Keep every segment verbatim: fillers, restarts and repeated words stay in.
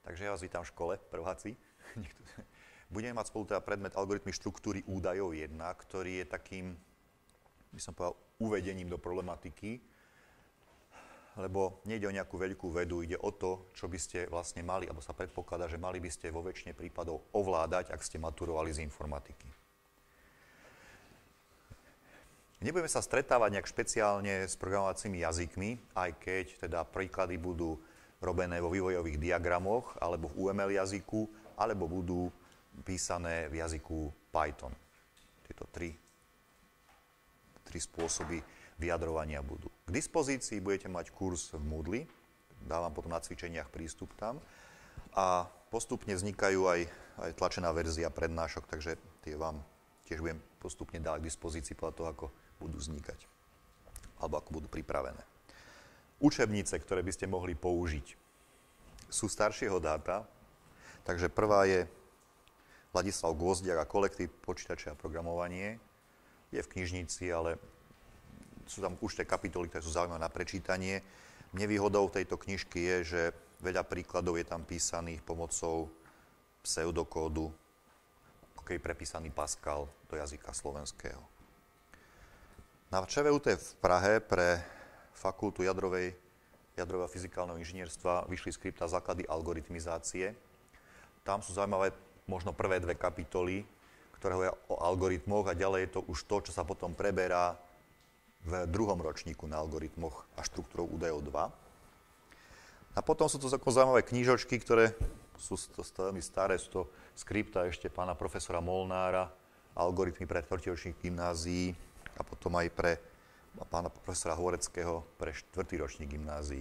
Takže ja vás vítam v škole, prváci. Budeme mať spolu teda predmet algoritmy štruktúry údajov jedna, ktorý je takým, by som povedal, uvedením do problematiky, lebo nejde o nejakú veľkú vedu, ide o to, čo by ste vlastne mali, alebo sa predpokladá, že mali by ste vo väčšine prípadov ovládať, ak ste maturovali z informatiky. Nebudeme sa stretávať nejak špeciálne s programovacími jazykmi, aj keď teda príklady budú robené vo vývojových diagramoch, alebo v ú em el jazyku, alebo budú písané v jazyku Python. Tieto tri, tri spôsoby vyjadrovania budú. K dispozícii budete mať kurz v Moodle, dávam potom na cvičeniach prístup tam a postupne vznikajú aj, aj tlačená verzia prednášok, takže tie vám tiež budem postupne dávať k dispozícii podľa toho, ako budú vznikať alebo ako budú pripravené. Učebnice, ktoré by ste mohli použiť, sú staršieho dáta, takže prvá je Ladislav Gvozdiak a kolektív počítače a programovanie. Je v knižnici, ale sú tam už tie kapitoly, ktoré sú zaujímavé na prečítanie. Nevýhodou tejto knižky je, že veľa príkladov je tam písaných pomocou pseudokódu, ako keby prepísaný Pascal do jazyka slovenského. Na ČVUT v Prahe pre Fakultu jadrovej, jadrového fyzikálneho inžinierstva vyšli skripta Základy algoritmizácie. Tam sú zaujímavé možno prvé dve kapitoly, ktoré hovoria o algoritmoch a ďalej je to už to, čo sa potom preberá v druhom ročníku na algoritmoch a štruktúrou údajov dva. A potom sú to zaujímavé knižočky, ktoré sú to, to veľmi staré, sú to skripta ešte pána profesora Molnára, algoritmy pre štvrtý ročník gymnázií a potom aj pre pána profesora Horeckého pre štvrtý ročník gymnázií.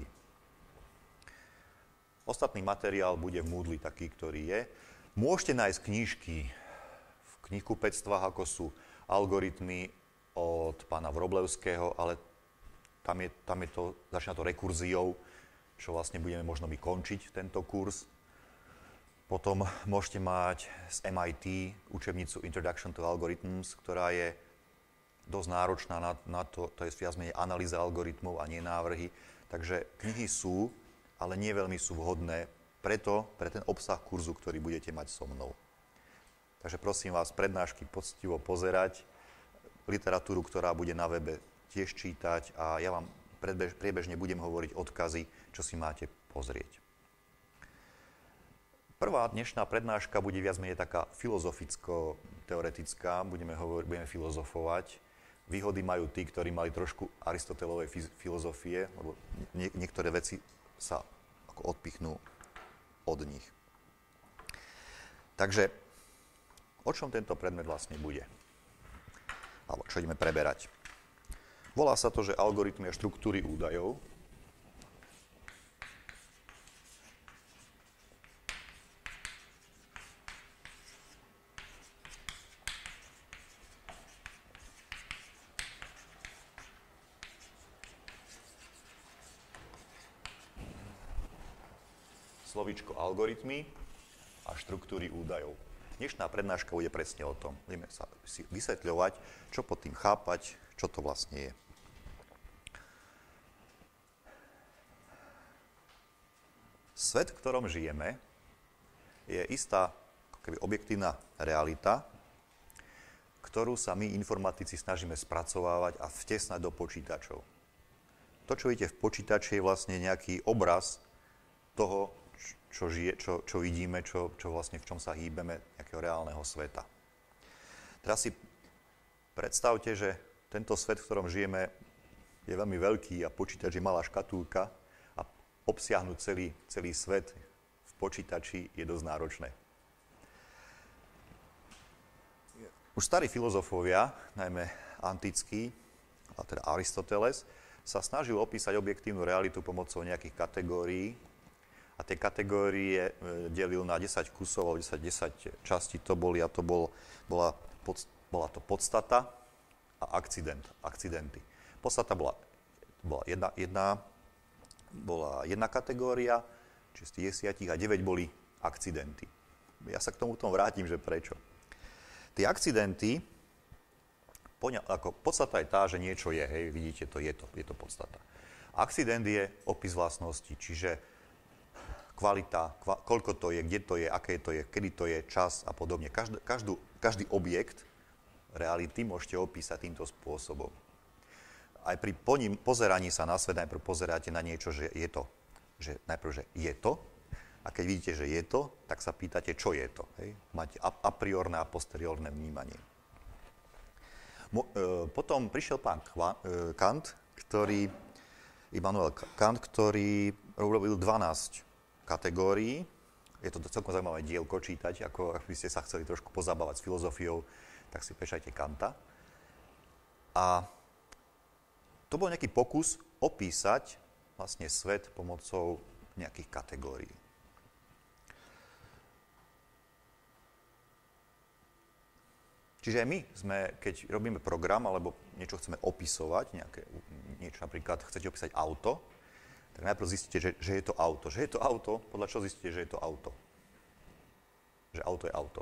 Ostatný materiál bude v Moodle taký, ktorý je. Môžete nájsť knižky v knihkupectvách, ako sú algoritmy od pána Wroblewského, ale tam, je, tam je to, začína to rekurziou, čo vlastne budeme možno my končiť tento kurz. Potom môžete mať z em í té učebnicu Introduction to Algorithms, ktorá je dosť náročná na, na to, to je viac menej analýza algoritmov a nie návrhy. Takže knihy sú, ale nie veľmi sú vhodné preto, pre ten obsah kurzu, ktorý budete mať so mnou. Takže prosím vás, prednášky poctivo pozerať, literatúru, ktorá bude na webe, tiež čítať a ja vám predbež, priebežne budem hovoriť odkazy, čo si máte pozrieť. Prvá dnešná prednáška bude viac menej taká filozoficko-teoretická, budeme, hovor, budeme filozofovať. Výhody majú tí, ktorí mali trošku Aristotelovej filozofie, lebo nie, niektoré veci sa ako odpichnú od nich. Takže, o čom tento predmet vlastne bude? Alebo čo ideme preberať? Volá sa to, že algoritmy a štruktúry údajov. Slovíčko algoritmy a štruktúry údajov. Dnešná prednáška bude presne o tom. Budeme sa si vysvetľovať, čo pod tým chápať, čo to vlastne je. Svet, v ktorom žijeme, je istá ako keby objektívna realita, ktorú sa my, informatici, snažíme spracovávať a vtesnať do počítačov. To, čo vidíte v počítači, je vlastne nejaký obraz toho, čo, žije, čo, čo vidíme, čo, čo vlastne v čom sa hýbeme, nejakého reálneho sveta. Teraz si predstavte, že tento svet, v ktorom žijeme, je veľmi veľký a počítač je malá škatulka a obsiahnuť celý, celý svet v počítači je dosť náročné. Už starí filozofovia, najmä antickí, a teda Aristoteles, sa snažil opísať objektívnu realitu pomocou nejakých kategórií, a tie kategórie delil na desať kusov, alebo desať, desať častí to boli, a to bol, bola, pod, bola to podstata a akcident, akcidenty. Podstata bola, bola, jedna, jedna, bola jedna kategória, čiže z tých desiatich, a deväť boli akcidenty. Ja sa k tomu tomu vrátim, že prečo. Tie akcidenty, poňa, ako podstata je tá, že niečo je, hej, vidíte, to je to, je to podstata. Akcident je opis vlastností, čiže kvalita, kva, koľko to je, kde to je, aké to je, kedy to je, čas a podobne. Každý, každú, každý objekt reality môžete opísať týmto spôsobom. Aj pri poním, pozeraní sa na svet najprv pozeráte na niečo, že je to. Že najprv, že je to. A keď vidíte, že je to, tak sa pýtate, čo je to. Hej? Máte a, a priorné a posteriorné vnímanie. Mo, e, potom prišiel pán Chva, e, Kant, ktorý, Immanuel Kant, ktorý urobil dvanásť kategórií. Je to celkom zaujímavé dielko čítať, ako ak by ste sa chceli trošku pozabávať s filozofiou, tak si prečajte Kanta. A to bol nejaký pokus opísať vlastne svet pomocou nejakých kategórií. Čiže aj my sme, keď robíme program alebo niečo chceme opisovať, nejaké, niečo napríklad chcete opísať auto, tak najprv zistíte, že, že je to auto. Že je to auto, podľa čoho zistíte, že je to auto? Že auto je auto.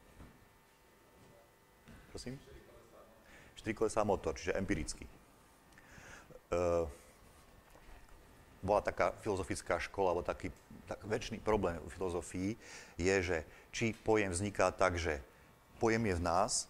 Prosím? Štyri kolesá motor, čiže empirický. Uh, bola taká filozofická škola, alebo taký tak väčší problém v filozofii je, že či pojem vzniká tak, že pojem je v nás,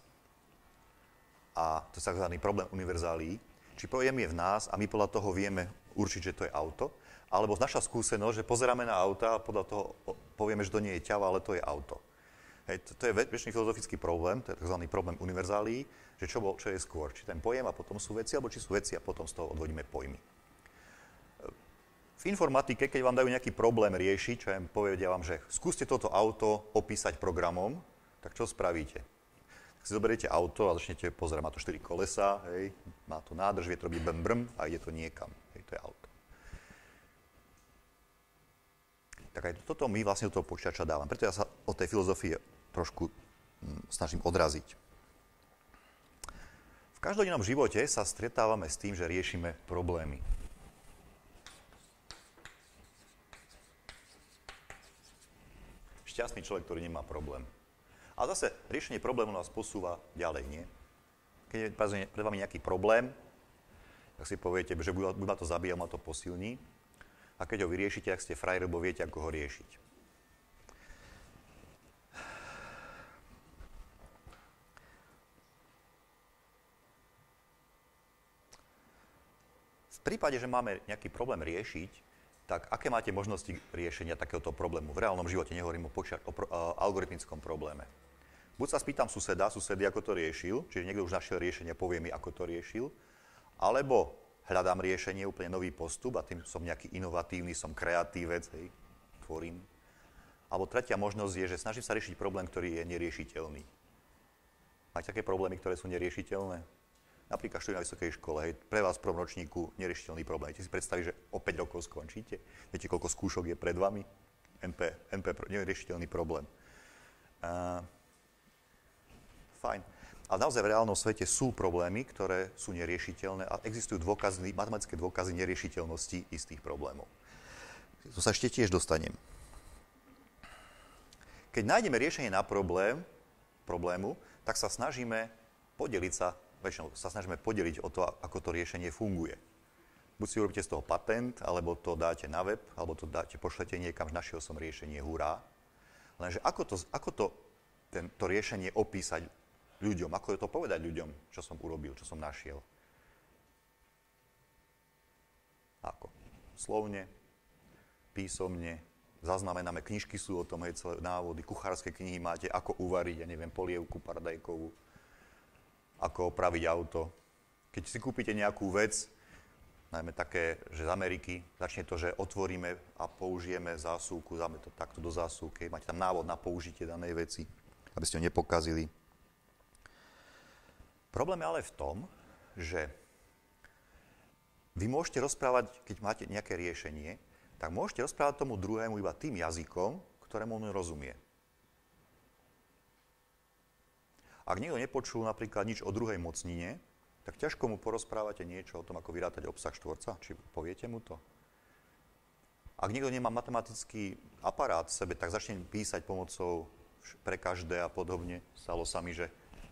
a to je takzvaný problém univerzálií, či pojem je v nás a my podľa toho vieme určiť, že to je auto, alebo naša skúsenosť, že pozeráme na auta a podľa toho povieme, že to nie je ťava, ale to je auto. Hej, to, to je väčší filozofický problém, to je tzv. Problém univerzálií, že čo, bol, čo je skôr, či ten pojem a potom sú veci, alebo či sú veci a potom z toho odvodíme pojmy. V informatike, keď vám dajú nejaký problém riešiť, čo ja povedia vám, že skúste toto auto opísať programom, tak čo spravíte? Tak si zoberiete auto a začnete pozerať, má to štyri kolesá, hej, má to nádrž, vie to robiť brm brm a ide to niekam, hej, to je auto. Tak aj toto my vlastne do toho počítača dávam, preto ja sa od tej filozofie trošku hm, snažím odraziť. V každodennom živote sa stretávame s tým, že riešime problémy. Šťastný človek, ktorý nemá problém. A zase riešenie problému nás posúva ďalej, nie? Keď je pred vami nejaký problém, tak si poviete, že buď ma to zabíja, ma to posilní. A keď ho vyriešite, tak ste frajer, lebo viete, ako ho riešiť. V prípade, že máme nejaký problém riešiť, tak aké máte možnosti riešenia takéhoto problému? V reálnom živote nehovorím o, počia- o pro- o algoritmickom probléme. Buď sa spýtam suseda, susedy, ako to riešil, čiže niekto už našiel riešenie, povie mi, ako to riešil, alebo hľadám riešenie, úplne nový postup a tým som nejaký inovatívny, som kreatívec, hej, tvorím. Alebo tretia možnosť je, že snažím sa riešiť problém, ktorý je neriešiteľný. Máte také problémy, ktoré sú neriešiteľné? Napríklad štúdium na vysokej škole, hej, pre vás v prvom ročníku neriešiteľný problém. Viete si predstaviť, že o päť rokov skončíte? Viete, koľko skúšok je pred vami? em pé, em pé, neriešiteľný problém. Uh, fajn. Ale naozaj v reálnom svete sú problémy, ktoré sú neriešiteľné a existujú dôkazy, matematické dôkazy neriešiteľnosti istých problémov. To sa ešte tiež dostanem. Keď nájdeme riešenie na problém, problému, tak sa snažíme podeliť sa, väčšinou sa snažíme podeliť o to, ako to riešenie funguje. Buď si urobíte z toho patent, alebo to dáte na web, alebo to dáte, pošlete niekam, že našiel som riešenie, hurá. Lenže ako to, ako to, ten, to riešenie opísať ľuďom, ako je to povedať ľuďom, čo som urobil, čo som našiel. Ako? Slovne, písomne, zaznamenáme, knižky sú o tom, hej, celé návody, kuchárske knihy máte, ako uvariť, ja neviem, polievku paradajkovú, ako opraviť auto. Keď si kúpite nejakú vec, najmä také, že z Ameriky, začne to, že otvoríme a použijeme zásuvku, dáme to takto do zásuvky, máte tam návod na použitie danej veci, aby ste ho nepokazili. Problém je ale v tom, že vy môžete rozprávať, keď máte nejaké riešenie, tak môžete rozprávať tomu druhému iba tým jazykom, ktorému on rozumie. Ak niekto nepočul napríklad nič o druhej mocnine, tak ťažko mu porozprávate niečo o tom, ako vyrátať obsah štvorca, či poviete mu to. Ak niekto nemá matematický aparát v sebe, tak začne písať pomocou pre každé a podobne. Stalo sa mi, že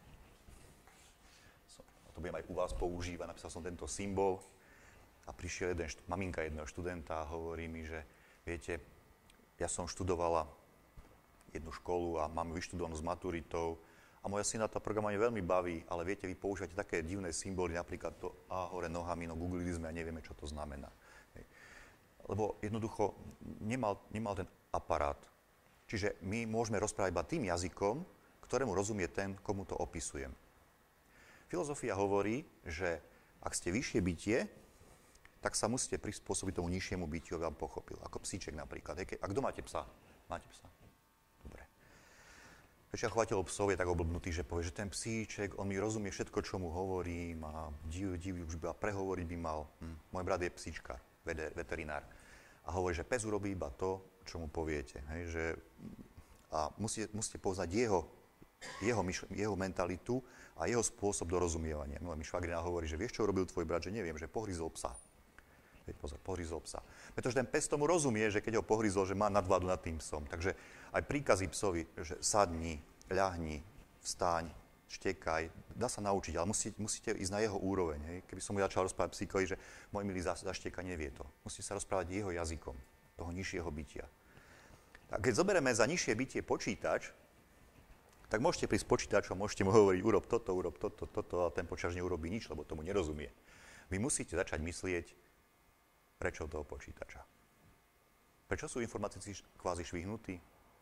to budem aj u vás používať, napísal som tento symbol a prišiel jeden, maminka jedného študenta a hovorí mi, že viete, ja som študovala jednu školu a mám vyštudovanú s maturitou a moja syna to programovanie veľmi baví, ale viete, vy používate také divné symboly, napríklad to A hore nohami, no googlili sme a nevieme, čo to znamená. Hej. Lebo jednoducho nemal, nemal ten aparát. Čiže my môžeme rozprávať iba tým jazykom, ktorému rozumie ten, komu to opisujem. Filozofia hovorí, že ak ste vyššie bytie, tak sa musíte prispôsobiť tomu nižšiemu bytiu, aby vám pochopil. Ako psíček napríklad. A kto máte psa? Máte psa? Dobre. Väčšina chovateľov psov je tak oblbnutý, že povie, že ten psíček, on mi rozumie všetko, čo mu hovorím a div, div, už by prehovoriť by mal. Hm. Môj brat je psíčkar, veterinár. A hovorí, že pes urobí iba to, čo mu poviete. Hej, že, a musíte, musíte poznať jeho, jeho, myšl- jeho mentalitu a jeho spôsob dorozumievania. No, mi švagrina hovorí, že vieš, čo urobil tvoj brat, že neviem, že pohryzol psa. Pozor, pohryzol psa. Pretože ten pes tomu rozumie, že keď ho pohryzol, že má nadvládu nad tým psom. Takže aj príkazy psovi, že sadni, ľahni, vstaň, štekaj, dá sa naučiť, ale musíte, musíte ísť na jeho úroveň. Hej. Keby som mu začal rozprávať psíkovi, že môj milý zaštieka, nevie to. Musíte sa rozprávať jeho jazykom, toho nižšieho bytia. A keď zoberieme za nižšie bytie počítač, tak môžete prísť počítačom, môžete mu hovoriť, urob toto, urob toto, toto, a ten počítač neurobí nič, lebo tomu nerozumie. Vy musíte začať myslieť prečo toho počítača. Prečo sú informatici kvázi švihnutí?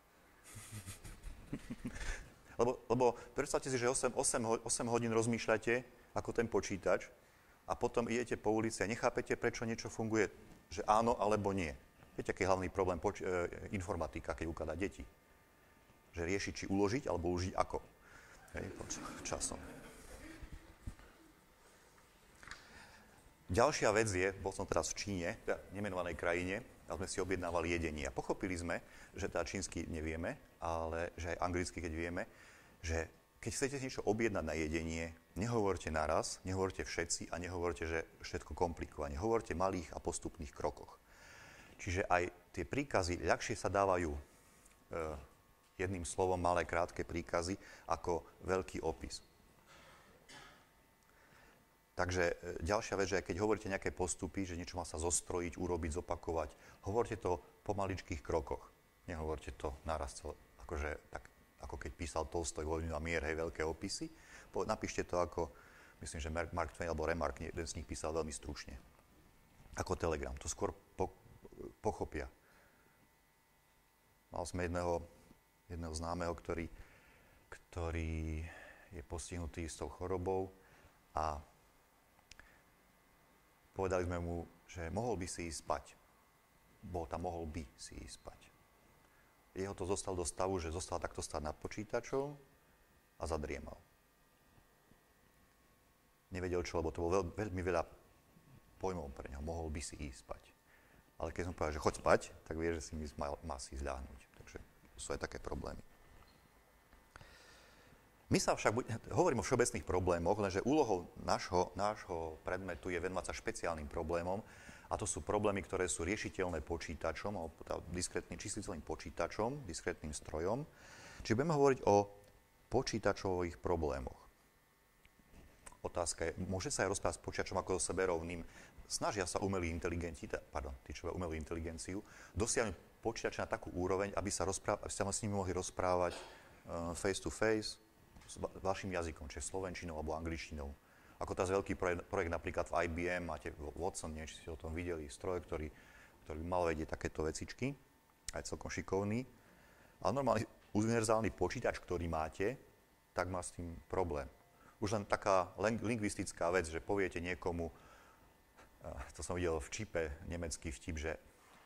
lebo, lebo predstavte si, že osem hodín rozmýšľate ako ten počítač a potom idete po ulici a nechápete, prečo niečo funguje, že áno alebo nie. Viete, aký je hlavný problém poč- e, informatika, keď ukladá deti? Že rieši, či uložiť alebo uložiť ako. Hej, časom. Ďalšia vec je, bol som teraz v Číne, teda nemenovanej krajine, a sme si objednávali jedenie. A pochopili sme, že teda čínsky nevieme, ale že aj anglicky, keď vieme, že keď chcete niečo objednať na jedenie, nehovorte naraz, nehovorte všetci a nehovorte, že všetko komplikovane. Hovorte malých a postupných krokoch. Čiže aj tie príkazy ľahšie sa dávajú e, jedným slovom, malé, krátke príkazy, ako veľký opis. Takže ďalšia vec, že keď hovoríte nejaké postupy, že niečo má sa zostrojiť, urobiť, zopakovať, hovorte to po maličkých krokoch. Nehovorte to naraz, akože, tak, ako keď písal Tolstoj Vojnu a mier, hej, veľké opisy. Po, napíšte to ako, myslím, že Mark Twain alebo Remark, jeden z nich písal veľmi stručne. Ako telegram, to skôr po, pochopia. Mal sme jedného, jedného známeho, ktorý, ktorý je postihnutý s tou chorobou a povedali sme mu, že mohol by si ísť spať. Bol tam, mohol by si ísť spať. Jeho to zostal do stavu, že zostal takto stáť nad počítačom a zadriemal. Nevedel čo, lebo to bolo veľ, veľmi veľa pojmov pre neho. Mohol by si ísť spať. Ale keď som povedal, že choď spať, tak vie, že si má, má si zľahnuť. Takže sú aj také problémy. My sa však, hovorím o všeobecných problémoch, lenže úlohou nášho, nášho predmetu je venovať sa špeciálnym problémom, a to sú problémy, ktoré sú riešiteľné počítačom, alebo diskrétnym čísliteľným počítačom, diskrétnym strojom. Čiže budeme hovoriť o počítačových problémoch. Otázka je, môže sa aj rozprávať s počítačom ako so seberovným? Snažia sa umelí inteligenti, pardon, tí, čo umelú inteligenciu, dosiahnuť počítače na takú úroveň, aby sa, rozpráv, aby sa s nimi mohli rozprávať uh, face to face, s vašim jazykom, čiže slovenčinou alebo angličtinou. Ako teraz veľký projekt, projekt napríklad v í bí em, máte Watson, neviem, či ste o tom videli, stroj, ktorý, ktorý by mal vedieť takéto vecičky, aj celkom šikovný. Ale normálny univerzálny počítač, ktorý máte, tak má s tým problém. Už len taká lingvistická vec, že poviete niekomu, to som videl v čipe, nemecký vtip, že,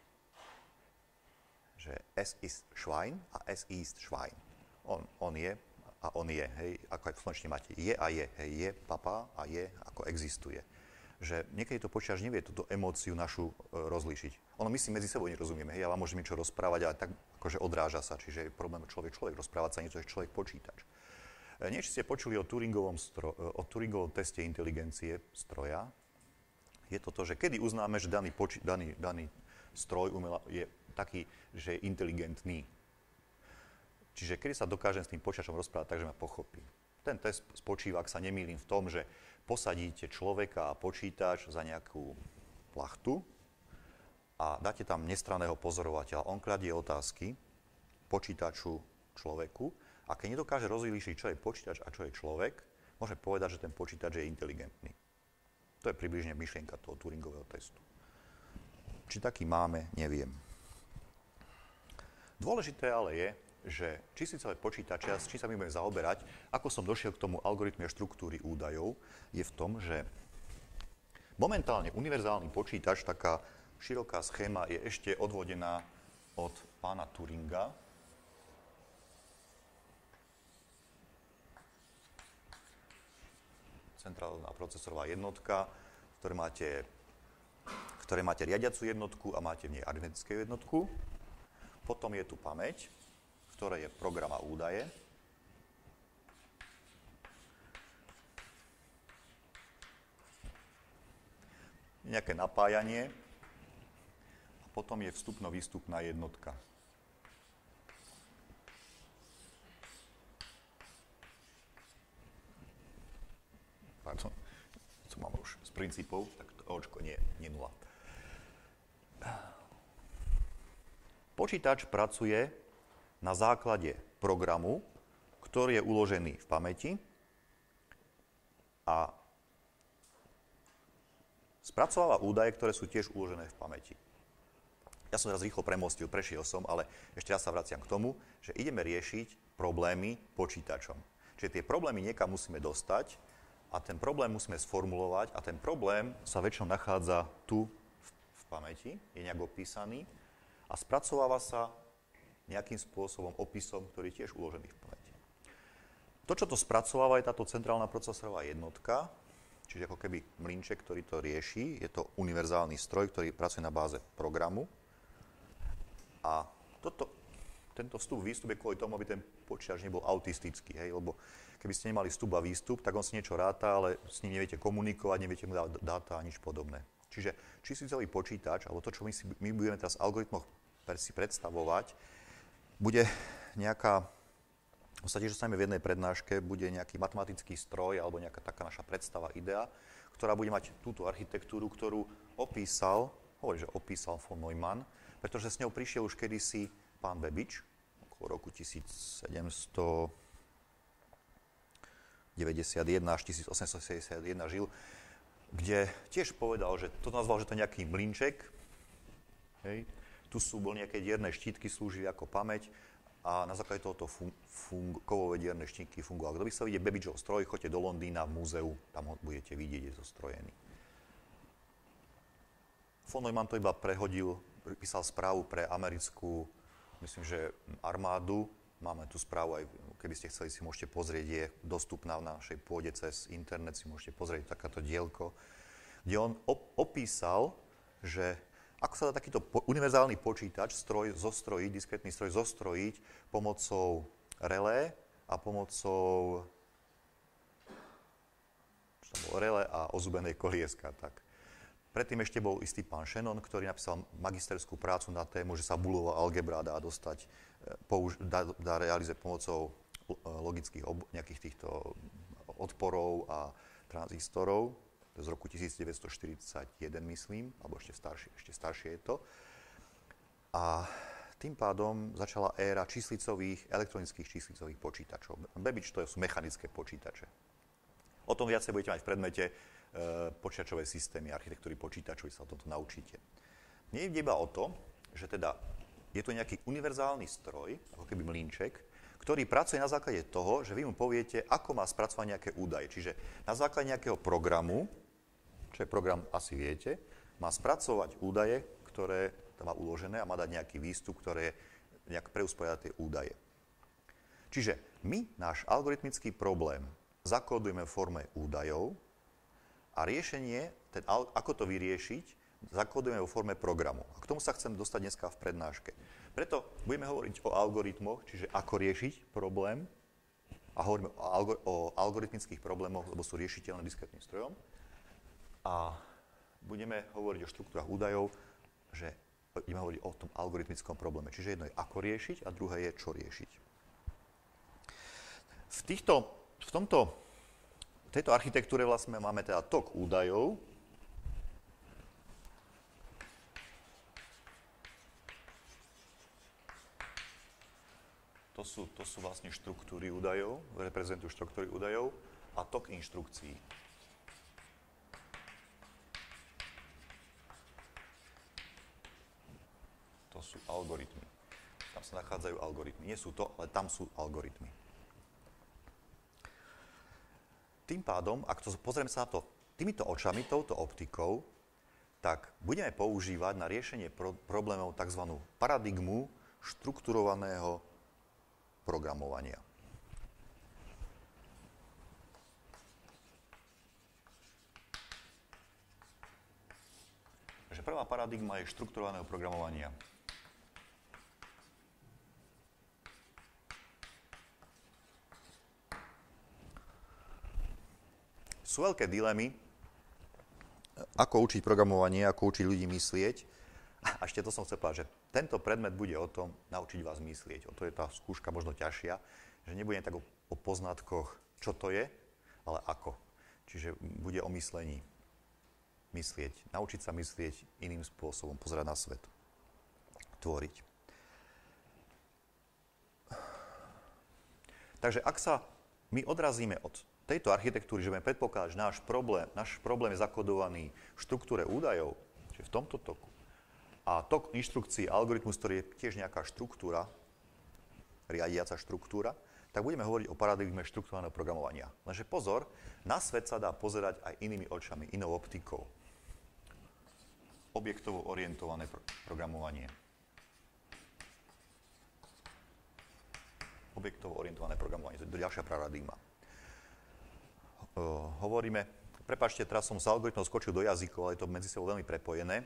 že es ist Schwein a es ist Schwein. On, on je a on je, hej, ako aj v slovenčine máte je a je, hej, je papa a je, ako existuje. Že niekedy to počítač nevie túto emóciu našu e, rozlíšiť. Ono my si medzi sebou nerozumieme, hej, ja vám môžem niečo rozprávať, ale tak akože odráža sa, čiže je problém človek-človek, rozprávať sa niečo, že človek-počítač. E, niečo ste počuli o Turingovom, stro, e, o Turingovom teste inteligencie stroja. Je to to, že kedy uznáme, že daný, poči, daný, daný stroj umela, je taký, že je inteligentný. Čiže kedy sa dokážem s tým počítačom rozprávať tak, že ma pochopí. Ten test spočíva, ak sa nemýlim, v tom, že posadíte človeka a počítač za nejakú plachtu a dáte tam nestranného pozorovateľa. On kladie otázky počítaču, človeku, a keď nedokáže rozlíšiť, čo je počítač a čo je človek, môže povedať, že ten počítač je inteligentný. To je približne myšlienka toho Turingového testu. Či taký máme, neviem. Dôležité ale je, že číslicové počítače, s čím sa my budeme zaoberať, ako som došiel k tomu algoritme štruktúry údajov, je v tom, že momentálne univerzálny počítač, taká široká schéma, je ešte odvodená od pána Turinga. Centrálna procesorová jednotka, v ktorej máte, v ktorej máte riadiacu jednotku a máte v nej aritmetickú jednotku. Potom je tu pamäť, v ktorej je program a údaje. Nejaké napájanie. A potom je vstupno-výstupná jednotka. Pardon, co mám už z princípov, tak to očko nie, nie nula. Počítač pracuje na základe programu, ktorý je uložený v pamäti a spracováva údaje, ktoré sú tiež uložené v pamäti. Ja som teraz rýchlo premostil, prešiel som, ale ešte raz sa vraciam k tomu, že ideme riešiť problémy počítačom. Čiže tie problémy niekam musíme dostať, a ten problém musíme sformulovať a ten problém sa väčšinou nachádza tu v, v pamäti, je nejak opísaný a spracováva sa nejakým spôsobom opisom, ktorý je tiež uložený v pamäti. To, čo to spracováva, je táto centrálna procesorová jednotka, čiže ako keby mlynček, ktorý to rieši, je to univerzálny stroj, ktorý pracuje na báze programu a toto, tento vstup, výstup je kvôli tomu, aby ten počítač nebol autistický, hej, lebo keby ste nemali vstup a výstup, tak on si niečo ráta, ale s ním neviete komunikovať, neviete mu dávať dáta a nič podobné. Čiže číslicový počítač, alebo to, čo my, si, my budeme teraz v algoritmoch si predstavovať, bude nejaká, v podstate, že sa v jednej prednáške, bude nejaký matematický stroj, alebo nejaká taká naša predstava, idea, ktorá bude mať túto architektúru, ktorú opísal, hovorí, že opísal von Neumann, pretože s ňou prišiel už kedysi pán Babbage, okolo roku tisícsedemstodeväťdesiatjeden až tisícosemstosedemdesiatjeden žil, kde tiež povedal, že to nazval, že to je nejaký mlynček. Hej. Tu sú bol nejaké dierne štítky, slúžili ako pamäť a na základe tohoto fun- fun- kovové dierne štítky fungovali. Kto by sa vidieť Babbageov stroj, choďte do Londýna v múzeu, tam ho budete vidieť, je zostrojený. Von Neumann to iba prehodil, písal správu pre americkú, myslím, že armádu. Máme tu správu aj, keby ste chceli, si môžete pozrieť, je dostupná na našej pôde cez internet, si môžete pozrieť takáto dielko, kde on op- opísal, že ako sa dá takýto po- univerzálny počítač, stroj zostrojiť, diskrétny stroj zostrojiť pomocou relé a pomocou čo tam bolo, relé a ozubenej kolieska. Tak. Predtým ešte bol istý pán Shannon, ktorý napísal magisterskú prácu na tému, že sa Booleová algebra dá dostať, použ- dá, dá realizovať pomocou logických ob- nejakých týchto odporov a tranzistorov. To je z roku devätnásťstoštyridsaťjeden, myslím, alebo ešte staršie, ešte staršie je to. A tým pádom začala éra číslicových, elektronických číslicových počítačov. Babbage to sú mechanické počítače. O tom viacej budete mať v predmete e, počítačové systémy, architektúry počítačov, sa o tomto naučíte. Nie je iba o to, že teda je to nejaký univerzálny stroj, ako keby mlynček, ktorý pracuje na základe toho, že vy mu poviete, ako má spracovať nejaké údaje. Čiže na základe nejakého programu, čo je program, asi viete, má spracovať údaje, ktoré tam má uložené a má dať nejaký výstup, ktoré nejak preusporiada tie údaje. Čiže my náš algoritmický problém zakódujeme v forme údajov a riešenie, ten, ako to vyriešiť, zakódujeme vo forme programu. A k tomu sa chcem dostať dneska v prednáške. Preto budeme hovoriť o algoritmoch, čiže ako riešiť problém, a hovoríme o, algor- o algoritmických problémoch, lebo sú riešiteľné diskrétnym strojom. A budeme hovoriť o štruktúrach údajov, že budeme hovoriť o tom algoritmickom probléme. Čiže jedno je ako riešiť a druhé je čo riešiť. V, týchto, v tomto, tejto architektúre vlastne máme teda tok údajov, To sú, to sú vlastne štruktúry údajov, reprezentujú štruktúry údajov a tok inštrukcií. To sú algoritmy. Tam sa nachádzajú algoritmy. Nie sú to, ale tam sú algoritmy. Tým pádom, ak to pozrieme sa na to týmito očami, touto optikou, tak budeme používať na riešenie pro- problémov tzv. Paradigmu štrukturovaného programovania. Takže prvá paradigma je štrukturovaného programovania. Sú veľké dilemy, ako učiť programovanie, ako učiť ľudí myslieť. A ešte to som chcel povedať, že tento predmet bude o tom naučiť vás myslieť. O to je tá skúška možno ťažšia, že nebude tak o, o poznatkoch, čo to je, ale ako. Čiže bude o myslení. Myslieť. Naučiť sa myslieť iným spôsobom, pozerať na svet. Tvoriť. Takže ak sa my odrazíme od tejto architektúry, že budeme predpokladať, že náš problém, náš problém je zakodovaný v štruktúre údajov, čiže v tomto toku, a tok inštrukcií, algoritmus, ktorý je tiež nejaká štruktúra, riadiaca štruktúra, tak budeme hovoriť o paradigme štruktúrneho programovania. Lenže pozor, na svet sa dá pozerať aj inými očami, inou optikou. Objektovo orientované pro- programovanie. Objektovo orientované programovanie, to je ďalšia paradigma. Uh, hovoríme, prepáčte, teraz som z algoritmov skočil do jazykov, ale je to medzi sebou veľmi prepojené.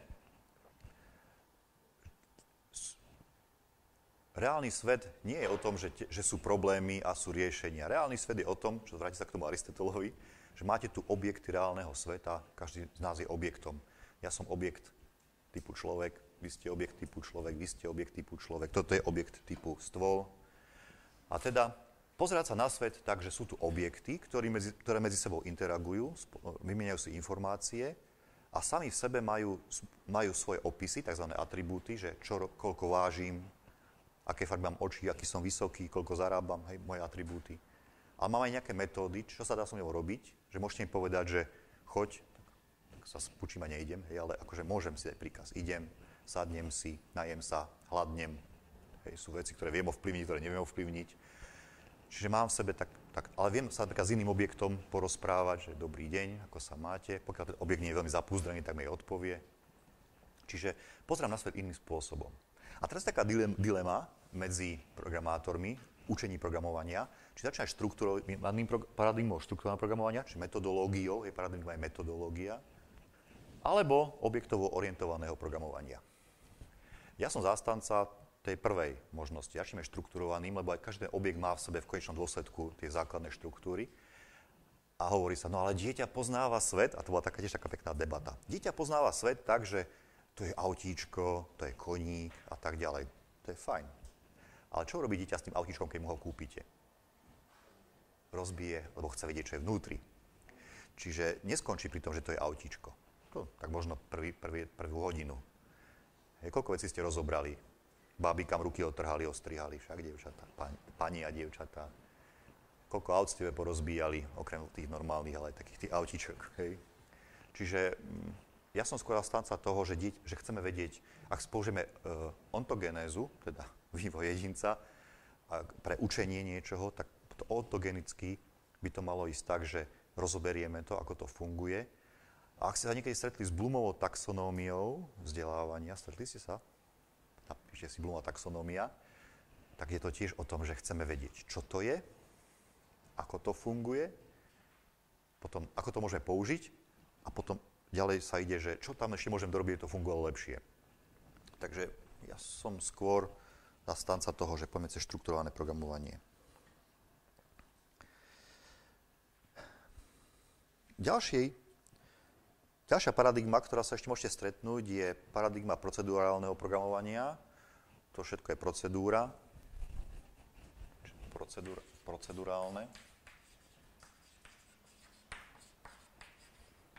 Reálny svet nie je o tom, že, te, že sú problémy a sú riešenia. Reálny svet je o tom, čo vráti sa k tomu Aristotelovi, že máte tu objekty reálneho sveta, každý z nás je objektom. Ja som objekt typu človek, vy ste objekt typu človek, vy ste objekt typu človek, toto je objekt typu stôl. A teda pozerať sa na svet tak, že sú tu objekty, ktoré medzi, ktoré medzi sebou interagujú, vymieňajú si informácie a sami v sebe majú, majú svoje opisy, tzv. Atribúty, že čo, koľko vážim, aké farby mám oči, aký som vysoký, koľko zarábam, hej, moje atribúty. Ale mám aj nejaké metódy, čo sa dá so mnou robiť, že môžete mi povedať, že choď, tak sa spúčim a nejdem, hej, ale akože môžem si dať príkaz. Idem, sadnem si, najem sa, hladnem. Hej, sú veci, ktoré viem ovplyvniť, ktoré neviem ovplyvniť. Čiže mám v sebe tak, tak ale viem sa napríklad s iným objektom porozprávať, že dobrý deň, ako sa máte. Pokiaľ ten objekt nie je veľmi zapúzdrený, tak mi odpovie. Čiže pozerám na svet iným spôsobom. A teraz taká dilema medzi programátormi, učení programovania, či začínať štruktúrovaným paradigmou štruktúrovaného programovania, či metodológiou, je paradigma aj metodológia, alebo objektovo orientovaného programovania. Ja som zástanca tej prvej možnosti. Začneme štruktúrovaným, lebo aj každý objekt má v sebe v konečnom dôsledku tie základné štruktúry. A hovorí sa, no ale dieťa poznáva svet, a to bola taká tiež taká pekná debata. Dieťa poznáva svet tak, že to je autíčko, to je koník a tak ďalej. To je fajn. Ale čo robí dieťa s tým autíčkom, keď mu ho kúpite? Rozbije, lebo chce vedieť, čo je vnútri. Čiže neskončí pri tom, že to je autíčko. To, tak možno prvý, prvý, prvú hodinu. Hej, koľko vecí ste rozobrali? Bábikám ruky otrhali, ostrihali, však dievčatá, pani, pani a dievčatá. Koľko aut ste porozbíjali, okrem tých normálnych, ale aj takých tých autíčok. Hej. Čiže ja som skôr stanca toho, že, dieť, že chceme vedieť, ak použijeme uh, ontogenézu, teda vývoj jedinca, a pre učenie niečoho, tak to ontogenicky by to malo ísť tak, že rozoberieme to, ako to funguje. A ak ste sa niekedy stretli s Bloomovou taxonómiou vzdelávania, stretli ste sa? Napíšte si Bloomová taxonómia, tak je to tiež o tom, že chceme vedieť, čo to je, ako to funguje, potom ako to môžeme použiť a potom ďalej sa ide, že čo tam ešte môžem dorobiť, aby to fungovalo lepšie. Takže ja som skôr zastanca toho, že poďme cez štrukturované programovanie. Ďalšie, ďalšia paradigma, ktorá sa ešte môžete stretnúť, je paradigma procedurálneho programovania. To všetko je procedúra. Procedúra procedurálne.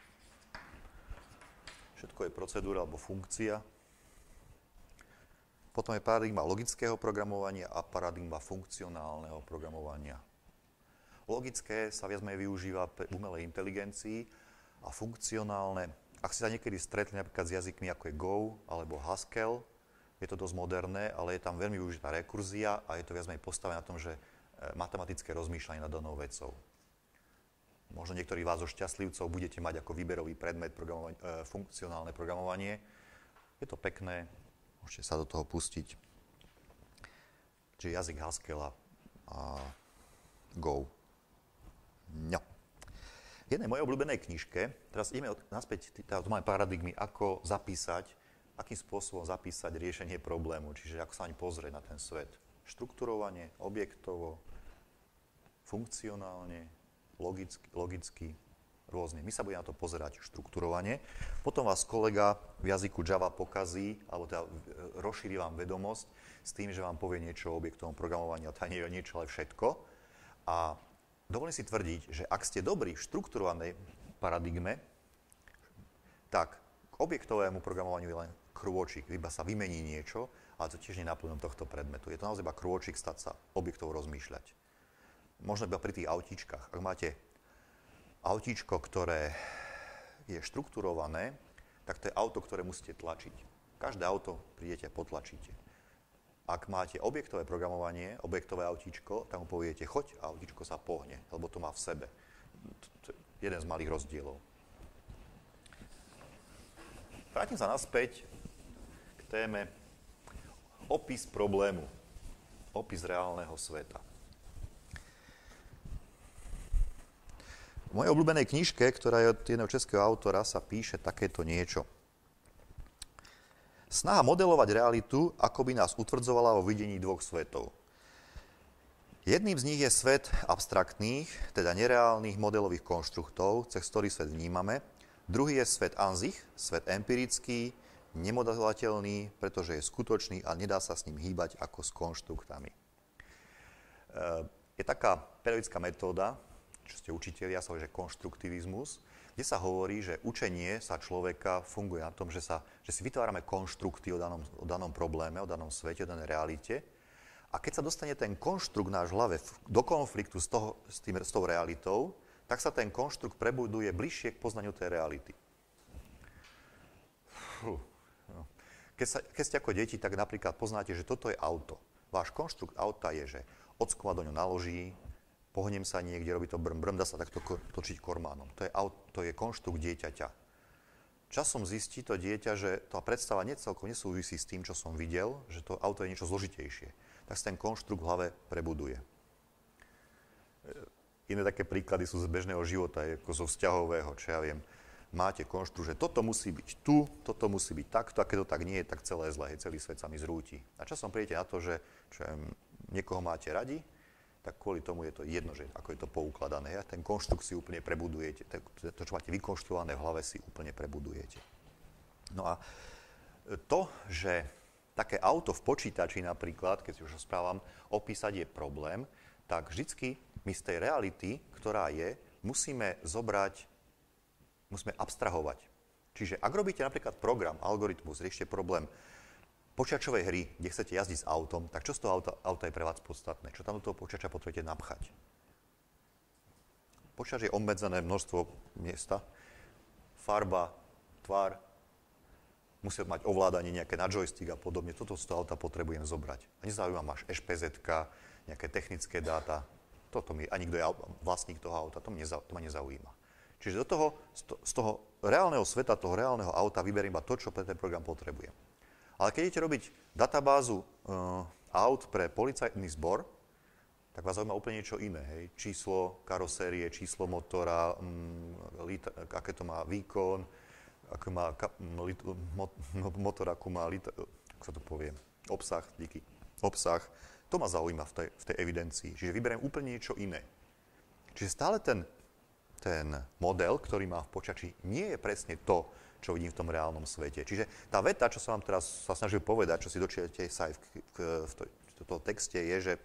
Všetko je procedúra alebo funkcia. Potom je paradigma logického programovania a paradigma funkcionálneho programovania. Logické sa viac menej využíva pre umelej inteligencii a funkcionálne. Ak ste sa niekedy stretli napríklad s jazykmi ako je Go alebo Haskell, je to dosť moderné, ale je tam veľmi využitá rekurzia a je to viac menej postavené na tom, že matematické rozmýšľanie nad danou vecou. Možno niektorí z vás zo šťastlivcov budete mať ako výberový predmet programovanie, e, funkcionálne programovanie. Je to pekné, môžete sa do toho pustiť. Čiže jazyk Haskella a Go. No. V jednej mojej obľúbenej knižke, teraz ideme naspäť, tu máme paradigmy, ako zapísať, akým spôsobom zapísať riešenie problému, čiže ako sa ani pozrieť na ten svet. Štrukturovanie, objektovo, funkcionálne, logicky, logicky, rôzne. My sa budeme na to pozerať štrukturovanie. Potom vás kolega v jazyku Java pokazí, alebo teda rozšíri vám vedomosť s tým, že vám povie niečo o objektovom programovaní, ale teda nie niečo, ale všetko. A dovolím si tvrdiť, že ak ste dobrí v štrukturovanej paradigme, tak k objektovému programovaniu je len krôčik, iba sa vymení niečo, ale to tiež nie je náplňom tohto predmetu. Je to naozaj iba krôčik stať sa objektovo rozmýšľať. Možno iba pri tých autíčkach. Ak máte autíčko, ktoré je štrukturované, tak to je auto, ktoré musíte tlačiť. Každé auto prídete a potlačíte. Ak máte objektové programovanie, objektové autíčko, tak mu poviete, choď a autíčko sa pohne, lebo to má v sebe. To je jeden z malých rozdielov. Vrátim sa naspäť k téme opis problému, opis reálneho sveta. V mojej obľúbenej knižke, ktorá je od jedného českého autora, sa píše takéto niečo. Snaha modelovať realitu, ako by nás utvrdzovala vo videní dvoch svetov. Jedným z nich je svet abstraktných, teda nereálnych modelových konštruktov, cez ktorý svet vnímame. Druhý je svet an sich, svet empirický, nemodelovateľný, pretože je skutočný a nedá sa s ním hýbať ako s konštruktami. Je taká pedagogická metóda, čo ste učitelia, sa hovorí, že konštruktivizmus, kde sa hovorí, že učenie sa človeka funguje na tom, že, sa, že si vytvárame konštrukty o danom, o danom probléme, o danom svete, o danej realite. A keď sa dostane ten konštrukt náš v hlave do konfliktu s, toho, s, tým, s tou realitou, tak sa ten konštrukt prebuduje bližšie k poznaniu tej reality. Fú. Keď, sa, keď ste ako deti, tak napríklad poznáte, že toto je auto. Váš konštrukt auta je, že ocko ma do ňo naloží, pohnem sa niekde, robí to brm, brm, dá sa takto točiť kormánom. To je, auto, to je konštrukt dieťaťa. Časom zistí to dieťa, že tá predstava necelkom nesúvisí s tým, čo som videl, že to auto je niečo zložitejšie. Tak sa ten konštrukt v hlave prebuduje. Iné také príklady sú z bežného života, ako zo vzťahového, čo ja viem. Máte konštrukt, že toto musí byť tu, toto musí byť takto, a keď to tak nie je, tak celé je zlé, celý svet sa mi zrúti. A časom prídete na to, že čo viem, niekoho máte radi, tak kvôli tomu je to jedno, že ako je to poukladané. A ten konštrukt si úplne prebudujete. To, čo máte vykonštruované v hlave, si úplne prebudujete. No a to, že také auto v počítači napríklad, keď si už správam, opísať je problém, tak vždycky my z tej reality, ktorá je, musíme zobrať, musíme abstrahovať. Čiže ak robíte napríklad program, algoritmus, riešite problém počítačovej hry, kde chcete jazdiť s autom, tak čo z toho auta, auta je pre vás podstatné? Čo tam do toho počítača potrebujete napchať? Počítač je obmedzené množstvo miesta, farba, tvár, musí mať ovládanie nejaké na joystick a podobne. Toto z toho auta potrebujem zobrať. A nezaujíma ma až ešpezetka, nejaké technické dáta. Toto mi, ani kto je vlastník toho auta, to, mne, to ma nezaujíma. Čiže do toho, z toho reálneho sveta, toho reálneho auta vyberiem iba to, čo pre ten program potrebujem. Ale keď idete robiť databázu uh, aut pre policajný zbor, tak vás zaujíma úplne niečo iné. Hej? Číslo karosérie, číslo motora, um, lit, aké to má výkon, ako má ka, lit, mo, motor, ako má, lit, ako sa to povie, obsah, díky, obsah. To ma zaujíma v tej, v tej evidencii. Čiže vyberiem úplne niečo iné. Čiže stále ten, ten model, ktorý mám v počítači, nie je presne to, čo vidím v tom reálnom svete. Čiže tá veta, čo som vám teraz sa snažil povedať, čo si dočítate sa aj v, v, v, to, v tomto texte, je, že,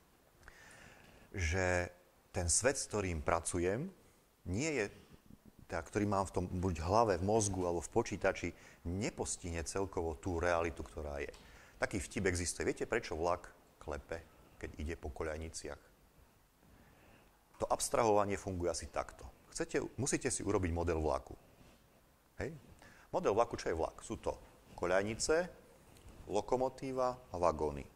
že ten svet, s ktorým pracujem, nie je, teda, ktorý mám v tom buď hlave, v mozgu alebo v počítači, nepostihne celkovo tú realitu, ktorá je. Taký vtip existuje. Viete, prečo vlak klepe, keď ide po koľajniciach? To abstrahovanie funguje asi takto. Chcete, musíte si urobiť model vlaku. Hej? Model vlaku, čo je vlak? Sú to koľajnice, lokomotíva a vagóny.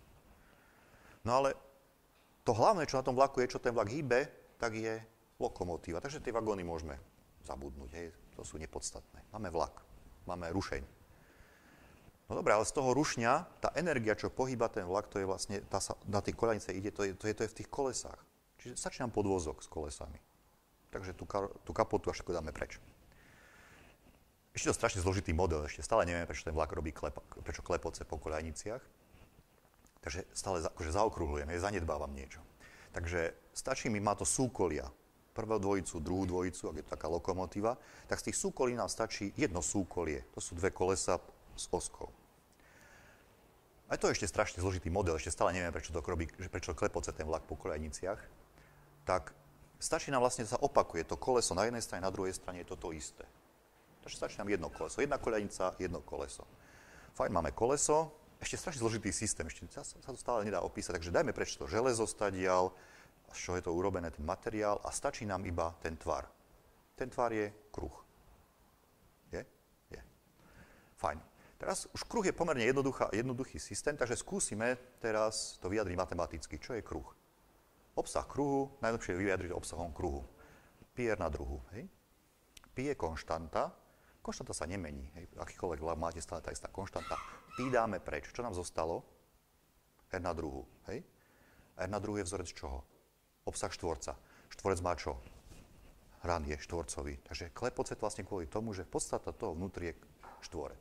No ale to hlavné, čo na tom vlaku je, čo ten vlak hýbe, tak je lokomotíva. Takže tie vagóny môžeme zabudnúť. Hej? To sú nepodstatné. Máme vlak, máme rušeň. No dobré, ale z toho rušňa, tá energia, čo pohýba ten vlak, to je vlastne, tá sa, na tej koľajnice ide, to je, to je, to je v tých kolesách. Čiže stačí nám podvozok s kolesami. Takže tú, tú kapotu až dáme preč. Ešte to strašne zložitý model, ešte stále nevieme, prečo ten vlak robí klepa, prečo klepoce po koľajniciach. Takže stále za, akože zaokrúhľujem, ja zanedbávam niečo. Takže stačí mi, má to súkolia. Prvú dvojicu, druhú dvojicu, ak je to taká lokomotíva, tak z tých súkolí nám stačí jedno súkolie. To sú dve kolesa s oskou. Aj to je ešte strašne zložitý model, ešte stále neviem, prečo to robí, prečo klepoce ten vlak po koľajniciach. Tak stačí nám vlastne, sa opakuje to koleso na jednej strane, na druhej strane je to to isté. Takže stačí nám jedno koleso. Jedna koľajnica, jedno koleso. Fajn, máme koleso. Ešte strašne zložitý systém, ešte sa, sa to stále nedá opísať. Takže dajme preč to železo stadial, z čoho je to urobené, ten materiál, a stačí nám iba ten tvar. Ten tvar je kruh. Je? Je. Fajn. Teraz už kruh je pomerne jednoduchý systém, takže skúsime teraz to vyjadriť matematicky. Čo je kruh? Obsah kruhu, najlepšie je vyjadriť obsahom kruhu. Pi r na druhu. Hej? Pi je konštanta. Konštanta sa nemení. Hej? Akýkoľvek máte stále tá istá konštanta. Pi dáme preč. Čo nám zostalo? R na druhu. Hej? R na druhu je vzorec čoho? Obsah štvorca. Štvorec má čo? Hran je štvorcový. Takže klepocet vlastne kvôli tomu, že podstata toho vnútri je štvorec.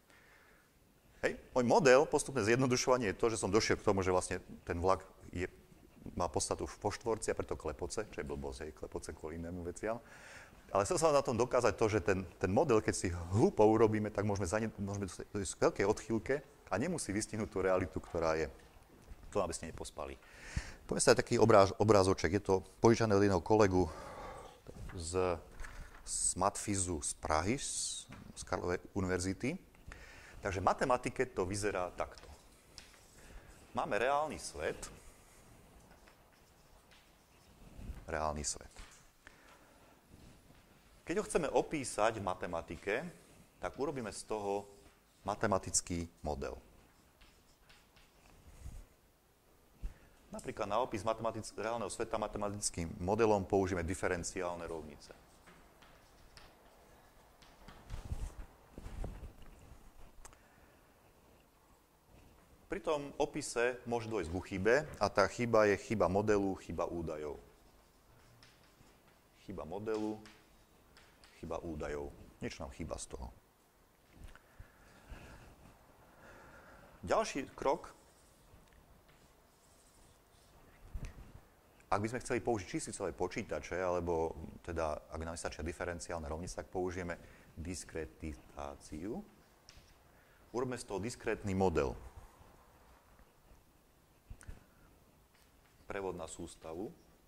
Hej? Môj model, postupné zjednodušovanie je to, že som došiel k tomu, že vlastne ten vlak je, má podstatu po štvorci a preto klepoce, čo je blbosť, hej, klepoce kvôli inému veciam. Ale chcel som na tom dokázať to, že ten, ten model, keď si hlúpo urobíme, tak môžeme, zane, môžeme dojsť k veľkej odchýlke a nemusí vystihnúť tú realitu, ktorá je. To aby ste nepospali. Poviem sa aj taký obráž, obrázoček. Je to požičané od jedného kolegu z, z Matfizu z Prahy, z, z Karlovej univerzity. Takže v matematike to vyzerá takto. Máme reálny svet. Reálny svet. Keď ho chceme opísať v matematike, tak urobíme z toho matematický model. Napríklad na opis reálneho sveta matematickým modelom použijeme diferenciálne rovnice. Pri tom opise môže dôjsť ku chybe a tá chyba je chyba modelu, chyba údajov. Chyba modelu, chyba údajov. Niečo nám chýba z toho. Ďalší krok. Ak by sme chceli použiť číslicové počítače, alebo teda, ak nám stačia diferenciálne rovnice, tak použijeme diskretizáciu. Urobme z toho diskrétny model. Prevod na sústavu.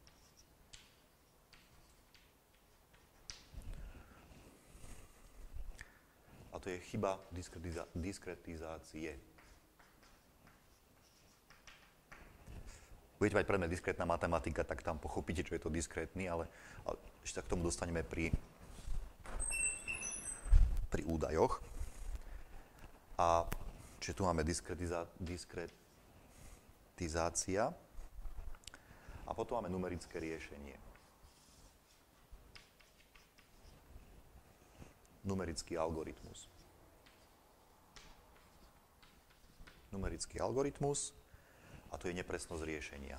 A to je chyba diskretiza- diskretizácie. Budete mať predmet diskrétna matematika, tak tam pochopíte, čo je to diskrétny, ale, ale ešte k tomu dostaneme pri, pri údajoch. A čiže tu máme diskretiza- diskretizácia a potom máme numerické riešenie. Numerický algoritmus. Numerický algoritmus. A to je nepresnosť riešenia.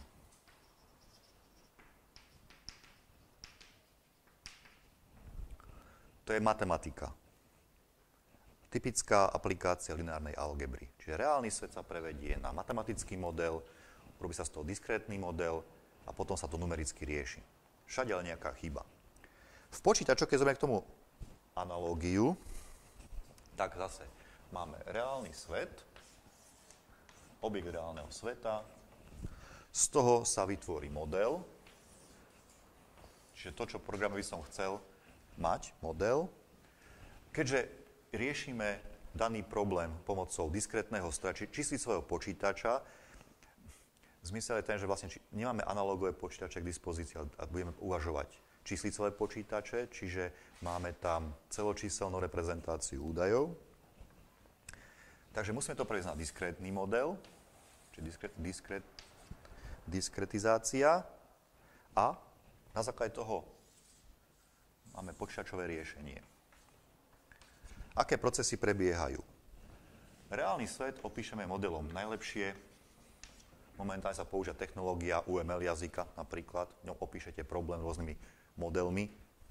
To je matematika. Typická aplikácia lineárnej algebry. Čiže reálny svet sa prevedie na matematický model, robí sa z toho diskrétny model a potom sa to numericky rieši. Všade ale nejaká chyba. V počítačoch, keď zoberieme k tomu analógiu, tak zase máme reálny svet, objekt reálneho sveta, z toho sa vytvorí model, čiže to, čo v programe by som chcel mať, model. Keďže riešime daný problém pomocou diskrétneho stroja, či číslicového počítača. Zmysel je ten, že vlastne nemáme analógové počítače k dispozícii a budeme uvažovať číslicové počítače, čiže máme tam celočíselnú reprezentáciu údajov. Takže musíme to prejsť na diskrétny model, čiže diskret, diskret, diskretizácia a na základe toho máme počítačové riešenie. Aké procesy prebiehajú? Reálny svet opíšeme modelom. Najlepšie momentálne sa používa technológia U M L jazyka napríklad. V ňom opíšete problém rôznymi modelmi.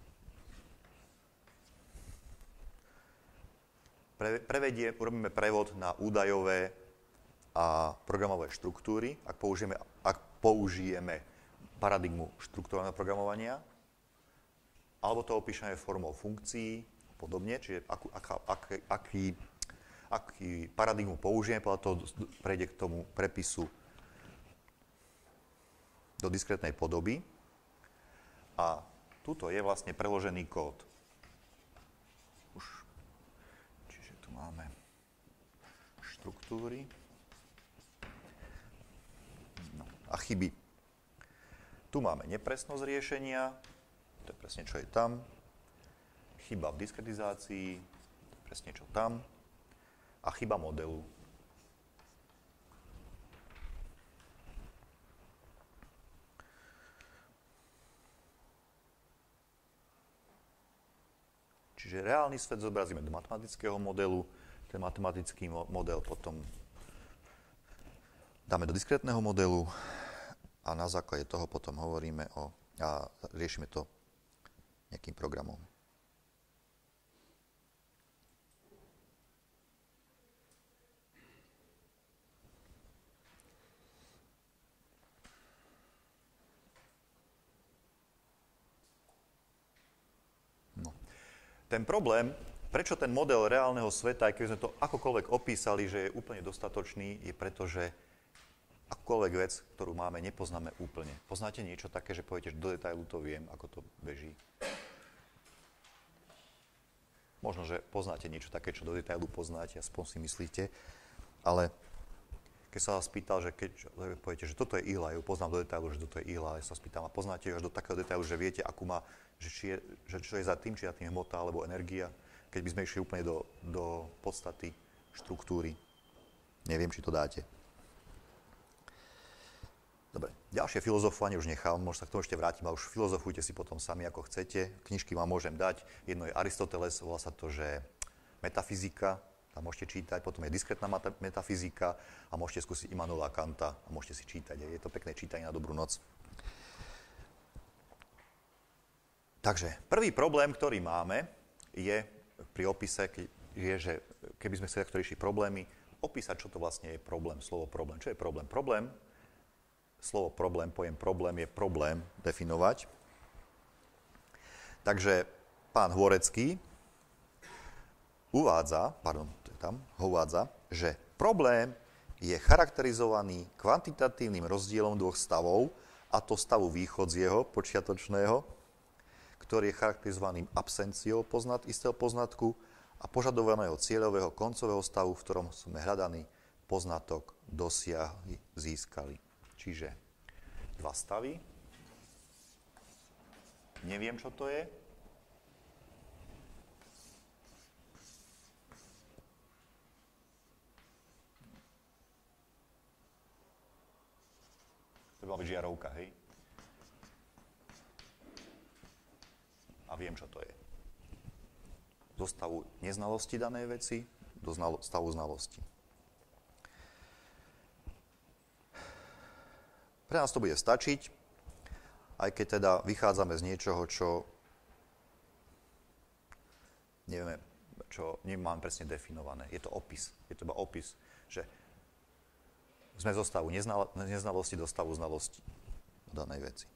Pre, prevedie, urobíme prevod na údajové a programové štruktúry, ak použijeme, ak použijeme paradigmu štruktúrneho programovania, alebo to opíšeme formou funkcií, podobne, čiže akú, aká, aký, aký, aký paradigmu použijeme, podľa toho prejde k tomu prepisu do diskrétnej podoby. A tuto je vlastne preložený kód. Už. Čiže tu máme štruktúry no, a chyby. Tu máme nepresnosť riešenia, to je presne, čo je tam. Chyba v diskretizácii, presne čo tam, a chyba modelu. Čiže reálny svet zobrazíme do matematického modelu, ten matematický model potom dáme do diskrétneho modelu a na základe toho potom hovoríme o, a riešime to nejakým programom. Ten problém, prečo ten model reálneho sveta, aj keby sme to akokoľvek opísali, že je úplne dostatočný, je preto, že akúkoľvek vec, ktorú máme, nepoznáme úplne. Poznáte niečo také, že poviete, že do detailu to viem, ako to beží? Možno, že poznáte niečo také, čo do detailu poznáte, aspoň si myslíte, ale keď sa vás pýtal, že keď poviete, že toto je ihla, ja ju poznám do detailu, že toto je ihla, ja sa spýtam, a poznáte ju až do takého detailu, že viete, akú má, že, či je, že čo je za tým, či je za tým hmota alebo energia, keď by sme išli úplne do, do podstaty štruktúry. Neviem, či to dáte. Dobre, ďalšie filozofovanie už nechám, možno sa k tomu ešte vrátim, ale už filozofujte si potom sami, ako chcete. Knižky vám môžem dať. Jedno je Aristoteles, volá sa to, že metafyzika, tam môžete čítať, potom je diskrétna metafyzika a môžete skúsiť Immanuela Kanta a môžete si čítať. Je to pekné čítanie na dobrú noc. Takže prvý problém, ktorý máme, je pri opise, je, že keby sme chceli, ktorý riešili problémy, opísať, čo to vlastne je problém, slovo problém. Čo je problém? Problém, slovo problém, pojem problém je problém definovať. Takže pán Hvorecký uvádza, pardon, to je tam, ho uvádza, že problém je charakterizovaný kvantitatívnym rozdielom dvoch stavov, a to stavu východzieho, počiatočného, ktorý je charakterizovaný absenciou poznat, istého poznatku a požadovaného cieľového koncového stavu, v ktorom sme hľadaný poznatok dosiahli, získali. Čiže dva stavy. Neviem, čo to je. To by mala byť žiarovka, hej? A viem, čo to je. Do stavu neznalosti danej veci, do znalo- stavu znalosti. Pre nás to bude stačiť, aj keď teda vychádzame z niečoho, čo nevieme, čo nemám presne definované. Je to opis. Je to iba opis, že sme zo stavu neznal- neznalosti do stavu znalosti danej veci.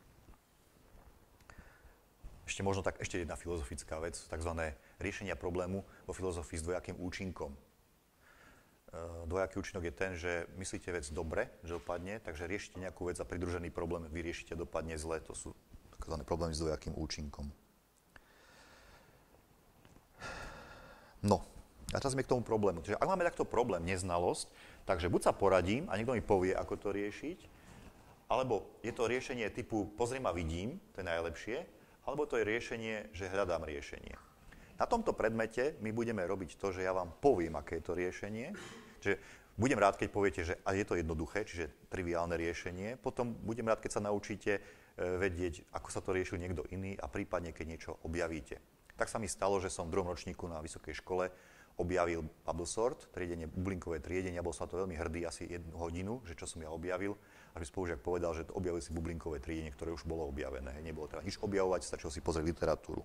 Ešte možno tak, ešte jedna filozofická vec, takzvané riešenia problému vo filozofii s dvojakým účinkom. E, dvojaký účinok je ten, že myslíte vec dobre, že dopadne, takže riešite nejakú vec a pridružený problém vyriešite, dopadne zle. To sú takzvané problémy s dvojakým účinkom. No, A teraz sme k tomu problému. Čiže ak máme takto problém, neznalosť, takže buď sa poradím a niekto mi povie, ako to riešiť, alebo je to riešenie typu pozriem a vidím, to je najlepšie, alebo to je riešenie, že hľadám riešenie. Na tomto predmete my budeme robiť to, že ja vám poviem, aké je to riešenie. Čiže budem rád, keď poviete, že a je to jednoduché, čiže triviálne riešenie. Potom budem rád, keď sa naučíte vedieť, ako sa to riešil niekto iný a prípadne, keď niečo objavíte. Tak sa mi stalo, že som v druhom ročníku na vysokej škole objavil bubble sort, triedenie, bublinkové triedenie, bol som na to veľmi hrdý asi jednu hodinu, že čo som ja objavil. Až mi spolužiak povedal, že objavil si bublinkové triedenie, ktoré už bolo objavené. Nebolo treba nič objavovať, stačilo si pozrieť literatúru.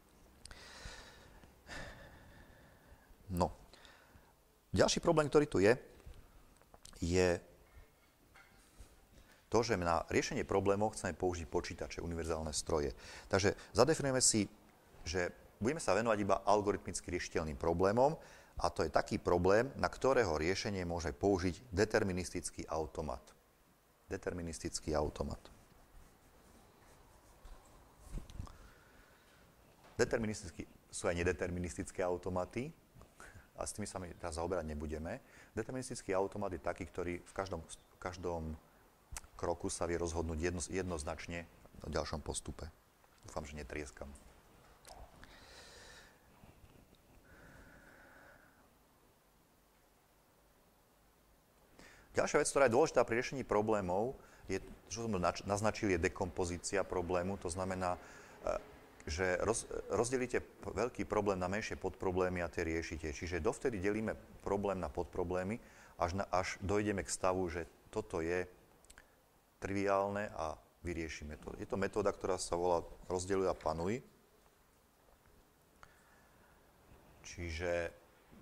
No. Ďalší problém, ktorý tu je, je to, že na riešenie problémov chceme použiť počítače, univerzálne stroje. Takže zadefinujeme si, že budeme sa venovať iba algoritmicky riešiteľným problémom a to je taký problém, na ktorého riešenie môže použiť deterministický automat. Deterministický automat. Deterministický sú aj nedeterministické automaty a s tými sa my teraz zaoberať nebudeme. Deterministický automat je taký, ktorý v každom, v každom kroku sa vie rozhodnúť jedno, jednoznačne o ďalšom postupe. Dúfam, že netrieskam. Ďalšia vec, ktorá je dôležitá pri riešení problémov, je, čo som naznačil, je dekompozícia problému. To znamená, že roz, rozdelíte veľký problém na menšie podproblémy a tie riešite. Čiže dovtedy delíme problém na podproblémy, až, na, až dojdeme k stavu, že toto je triviálne a vyriešime to. Je to metóda, ktorá sa volá rozdeľuj a panuj. Čiže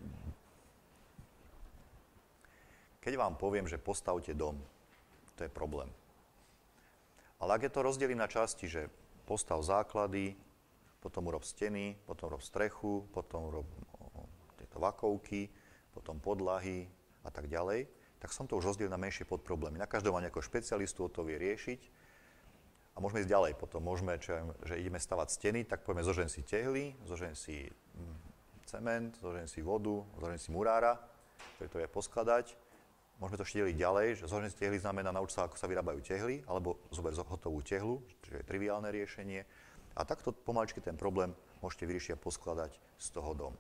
keď vám poviem, že postavte dom, to je problém. Ale ak je to rozdelím na časti, že postav základy, potom urob steny, potom urob strechu, potom urob no, tieto vakovky, potom podlahy a tak ďalej, tak som to už rozdelil na menšie podproblémy. Na každého má nejakého špecialistu, to vie riešiť a môžeme ísť ďalej. Potom môžeme, čo, že ideme stavať steny, tak povieme, zožen si tehly, zožen si cement, zožen si vodu, zožen si murára, ktorý to vie poskladať. Môžeme to ešte deliť ďalej, že zožen si tehly znamená nauč sa, ako sa vyrábajú tehly, alebo zober hotovú tehlu, čiže je triviálne riešenie. A takto pomaličky ten problém môžete vyriešiť a poskladať z toho dom.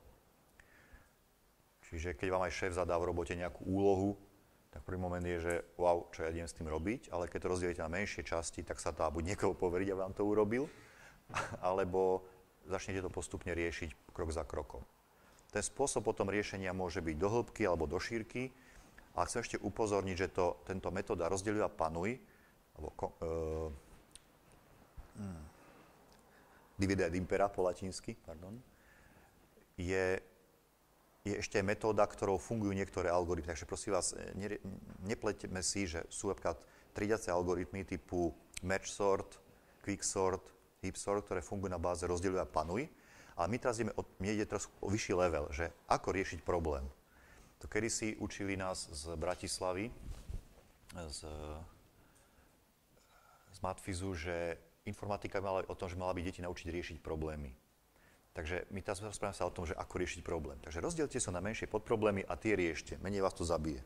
Čiže keď vám aj šéf zadá v robote nejakú úlohu, tak prvý moment je, že wow, čo ja idem s tým robiť, ale keď to rozdielite na menšie časti, tak sa dá buď niekoho poveriť, aby vám to urobil, alebo začnete to postupne riešiť krok za krokom. Ten spôsob potom riešenia môže byť do hĺbky alebo do šírky, ale chcem ešte upozorniť, že to, tento metóda rozdeľuj a panuj, alebo uh, hmm, divide et impera po latinsky, pardon, je, je ešte metóda, ktorou fungujú niektoré algoritmy. Takže prosím vás, ne, nepleteme si, že sú napríklad triediace algoritmy typu match sort, quick sort, heap sort, ktoré fungujú na báze rozdeľuj a panuj. Ale my teraz ideme, mne ide teraz o vyšší level, že ako riešiť problém. To kedysi učili nás z Bratislavy, z, z matfizu, že informatika mala o tom, že mala by deti naučiť riešiť problémy. Takže my teraz rozprávame sa o tom, že ako riešiť problém. Takže rozdielte sa na menšie podproblémy a tie riešte. Menej vás to zabije.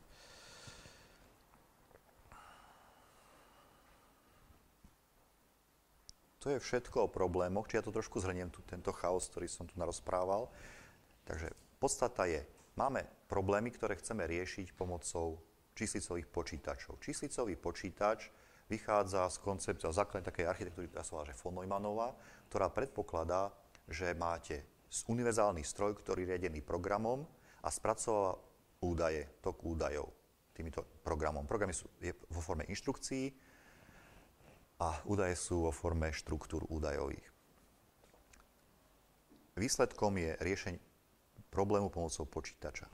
To je všetko o problémoch, či ja to trošku zhrniem, tu, tento chaos, ktorý som tu narozprával. Takže podstata je, máme problémy, ktoré chceme riešiť pomocou číslicových počítačov. Číslicový počítač vychádza z koncepcie, z základnej takej architektúry, ktorá sa volá, že von Neumannová, ktorá predpokladá, že máte univerzálny stroj, ktorý je riadený programom a spracováva údaje, tok údajov týmito programom. Programy sú je vo forme inštrukcií a údaje sú vo forme štruktúr údajových. Výsledkom je riešenie problému pomocou počítača.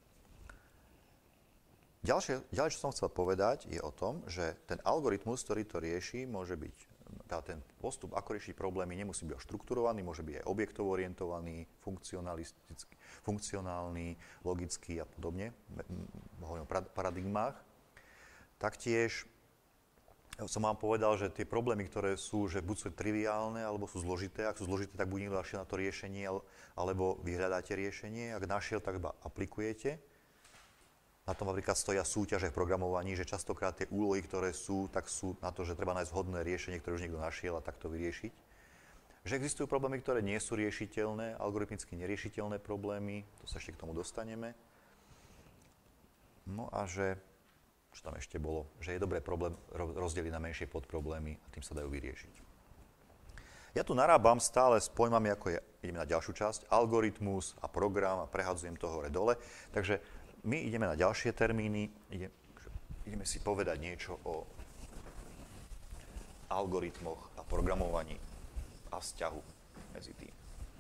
Ďalšie, ďalej, čo som chcel povedať, je o tom, že ten algoritmus, ktorý to rieši, môže byť, tá, ten postup, ako riešiť problémy, nemusí byť štrukturovaný, môže byť aj objektovo orientovaný, funkcionalistický, funkcionálny, logický a podobne, hovorím o paradigmách. Taktiež som vám povedal, že tie problémy, ktoré sú, že buď sú triviálne, alebo sú zložité. Ak sú zložité, tak buď niekto našiel na to riešenie, alebo vyhľadáte riešenie. Ak našiel, tak iba aplikujete. Na tom napríklad stoja súťaže v programovaní, že častokrát tie úlohy, ktoré sú, tak sú na to, že treba nájsť vhodné riešenie, ktoré už niekto našiel a takto vyriešiť. Že existujú problémy, ktoré nie sú riešiteľné, algoritmicky neriešiteľné problémy, to sa ešte k tomu dostaneme. No a že, čo tam ešte bolo, že je dobré problém rozdeliť na menšie podproblémy a tým sa dajú vyriešiť. Ja tu narábam stále s pojmami, ako je, ideme na ďalšiu časť, algoritmus a program a prehadzujem to hore-dole. Takže my ideme na ďalšie termíny, ide, ideme si povedať niečo o algoritmoch a programovaní a vzťahu medzi tým.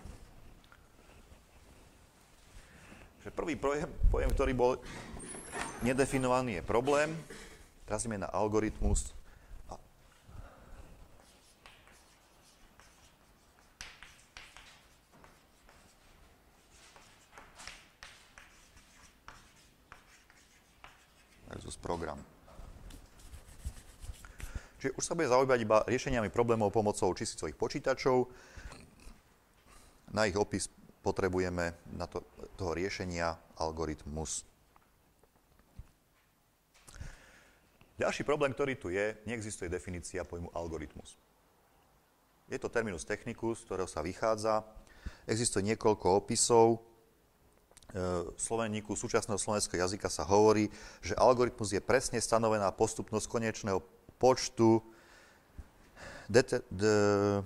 Že prvý pojem, pojem, ktorý bol nedefinovaný, je problém. Teraz ideme na algoritmus. A versus program. Čiže už sa bude zaujímať iba riešeniami problémov pomocou číslicových počítačov. Na ich opis potrebujeme na to, toho riešenia algoritmus. Ďalší problém, ktorý tu je, neexistuje definícia pojmu algoritmus. Je to terminus technicus, z ktorého sa vychádza. Existuje niekoľko opisov. V slovenníku súčasného slovenského jazyka sa hovorí, že algoritmus je presne stanovená postupnosť konečného počtu det- de-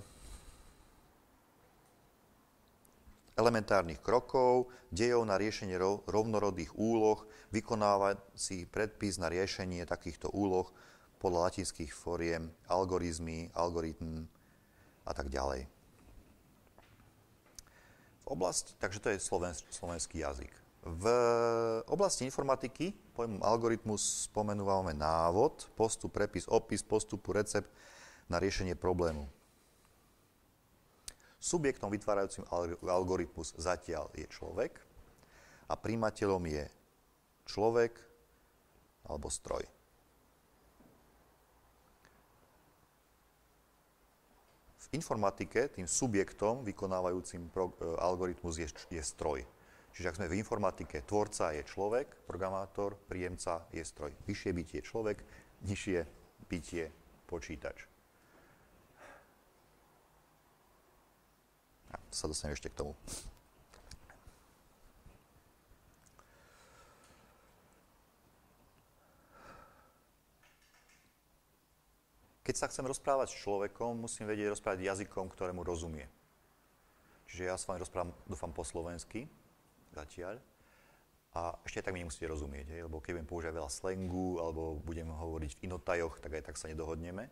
elementárnych krokov, dejov na riešenie rovnorodých úloh, vykonávací predpis na riešenie takýchto úloh podľa latinských foriem, algoritmy, algoritm a tak ďalej. V oblasti, takže to je slovensk, slovenský jazyk. V oblasti informatiky pojmom algoritmus spomenúvame návod, postup, prepis, opis postupu, recept na riešenie problému. Subjektom vytvárajúcim algoritmus zatiaľ je človek a prijímateľom je človek alebo stroj. V informatike tým subjektom vykonávajúcim pro, algoritmus je, je stroj. Čiže ak sme v informatike, tvorca je človek, programátor, príjemca je stroj. Vyššie bytie je človek, nižšie bytie počítač. A sa dostaneme ešte k tomu. Keď sa chcem rozprávať s človekom, musím vedieť rozprávať jazykom, ktorému rozumie. Čiže ja s vami rozprávam, dúfam, po slovensky, zatiaľ. A ešte tak mi nemusíte rozumieť, hej? Lebo keď budem používať veľa slangu, alebo budem hovoriť v inotajoch, tak aj tak sa nedohodneme.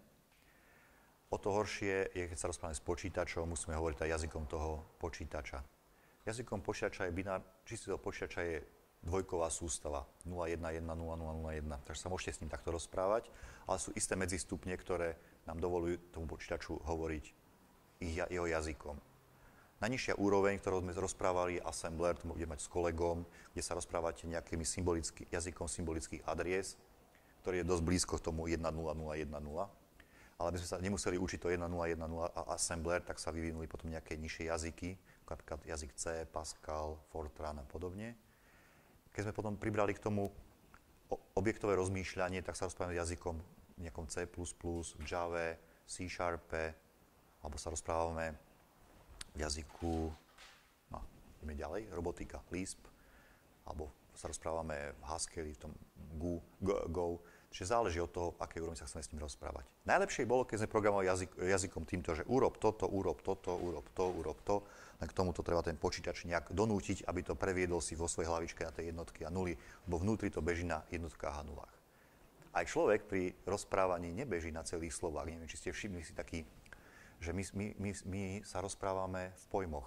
O to horšie je, keď sa rozprávame s počítačom, musíme hovoriť aj jazykom toho počítača. Jazykom počítača je binár, čistý počítača je dvojková sústava, nula jedna jeden nula nula nula jeden, takže sa môžete s ním takto rozprávať, ale sú isté medzistupne, ktoré nám dovolujú tomu počítaču hovoriť ich, jeho jazykom. Najnižšia úroveň, ktorú sme rozprávali, je assembler, to bude mať s kolegom, kde sa rozprávate nejakým symbolický, jazykom symbolických adries, ktorý je dosť blízko k tomu jeden nula nula jeden nula. Ale aby sme sa nemuseli učiť to jeden nula jeden nula a assembler, tak sa vyvinuli potom nejaké nižšie jazyky, napríklad jazyk C, Pascal, Fortran a podobne. Keď sme potom pribrali k tomu objektové rozmýšľanie, tak sa rozprávame jazykom nejakom C plus plus, Java, C Sharpe, alebo sa rozprávame v jazyku, no, ideme ďalej, robotika, Lisp, alebo sa rozprávame v Haskell, v tom Go, Go, Go. Čiže záleží od toho, aké úrovni sa chceme s ním rozprávať. Najlepšie bolo, keď sme programovali jazyk, jazykom týmto, že urob toto, urob toto, urob to, urob to, len k tomuto treba ten počítač nejak donútiť, aby to previedol si vo svojej hlavičke na tej jednotky a nuly, lebo vnútri to beží na jednotkách a nulách. Aj človek pri rozprávaní nebeží na celých slovách. Neviem, či ste všimli si taký, že my, my, my, my sa rozprávame v pojmoch.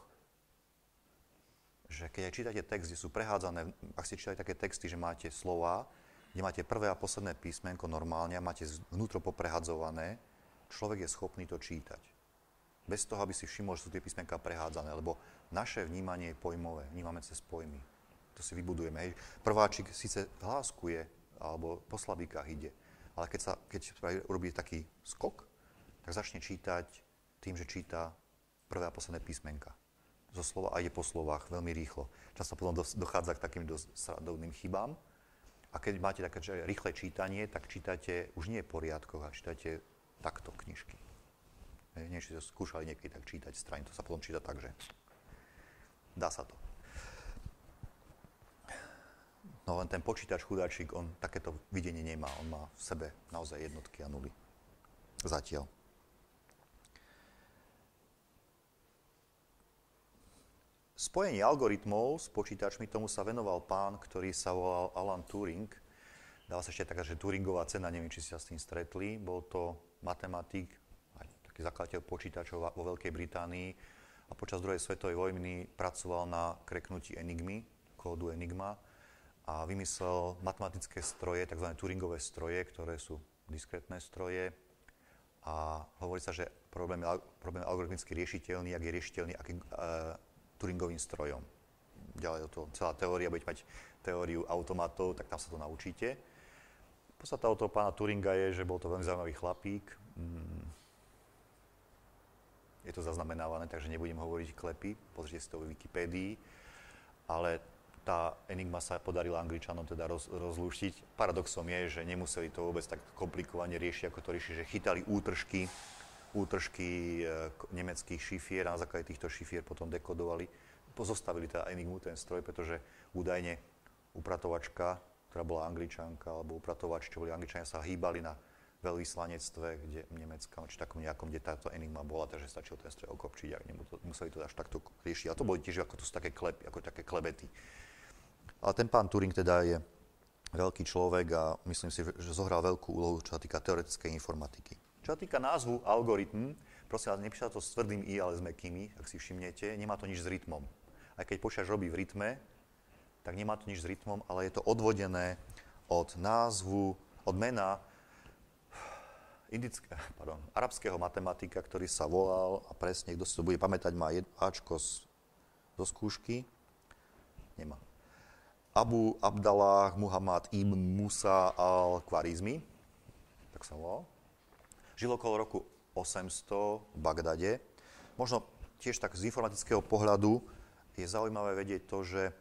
Že keď aj čítate text, kde sú prehádzané, ak ste čítali také texty, že máte slová, kde máte prvé a posledné písmenko normálne a máte vnútro poprehadzované, človek je schopný to čítať. Bez toho, aby si všimol, že sú tie písmenka prehádzané, lebo naše vnímanie je pojmové, vnímame cez pojmy. To si vybudujeme. Hej. Prváčik síce hláskuje, alebo po slabíkach ide, ale keď, sa, keď urobí taký skok, tak začne čítať tým, že číta prvé a posledné písmenka zo slova a ide po slovách veľmi rýchlo. Často potom dochádza k takým dosť srandovným chybám. A keď máte také že rýchle čítanie, tak čítate už nie v poriadkoch, a čítate takto knižky. Nie, že ste skúšali niekedy tak čítať strany, to sa potom číta tak, že dá sa to. No len ten počítač chudáčik, on takéto videnie nemá. On má v sebe naozaj jednotky a nuly. Zatiaľ. Spojenie algoritmov s počítačmi, tomu sa venoval pán, ktorý sa volal Alan Turing. Dala sa ešte taká, že Turingová cena, neviem, či si sa s tým stretli. Bol to matematik, aj taký zakladateľ počítačov vo Veľkej Británii a počas druhej svetovej vojny pracoval na kreknutí enigmy, kódu Enigma, a vymyslel matematické stroje, tzv. Turingové stroje, ktoré sú diskrétne stroje. A hovorí sa, že problém je, problém je algoritmicky riešiteľný, ak je riešiteľný akým e, Turingovým strojom. Ďalej to celá teória, budete mať teóriu automatov, tak tam sa to naučíte. Podstata od toho pána Turinga je, že bol to veľmi zaujímavý chlapík. Mm. Je to zaznamenávané, takže nebudem hovoriť klepy, pozrite si to vo Wikipédii. Ale tá enigma sa podarila Angličanom teda roz, rozlúštiť. Paradoxom je, že nemuseli to vôbec tak komplikovane riešiť, ako to rieši, že chytali útržky, útržky e, nemeckých šifier a na základe týchto šifier potom dekodovali. Pozostavili teda enigmu, ten stroj, pretože údajne upratovačka, ktorá bola Angličanka, alebo upratovač, čo boli Angličania, sa hýbali na veľvyslanectve, kde Nemecka, či takom nejakom, kde táto enigma bola, takže stačil ten stroj okopčiť a museli to až takto riešiť. A to boli tiež ako to sú také klepy, ako také klebety. Ale ten pán Turing teda je veľký človek a myslím si, že zohral veľkú úlohu, čo sa týka teoretickej informatiky. Čo sa týka názvu algoritm, prosím vás, nepíša to s tvrdým i, ale s mäkkými, ak si všimnete, nemá to nič s rytmom. Aj keď počítač robí v rytme, tak nemá to nič s rytmom, ale je to odvodené od názvu, od mena indické, pardon, arabského matematika, ktorý sa volal, a presne, kto si to bude pamätať, má Ačko z, zo skúšky, nemá. Abu Abdallah Muhammad ibn Musa al-Khwarizmi, tak sa volal. Žil okolo roku osemsto v Bagdade. Možno tiež tak z informatického pohľadu je zaujímavé vedieť to, že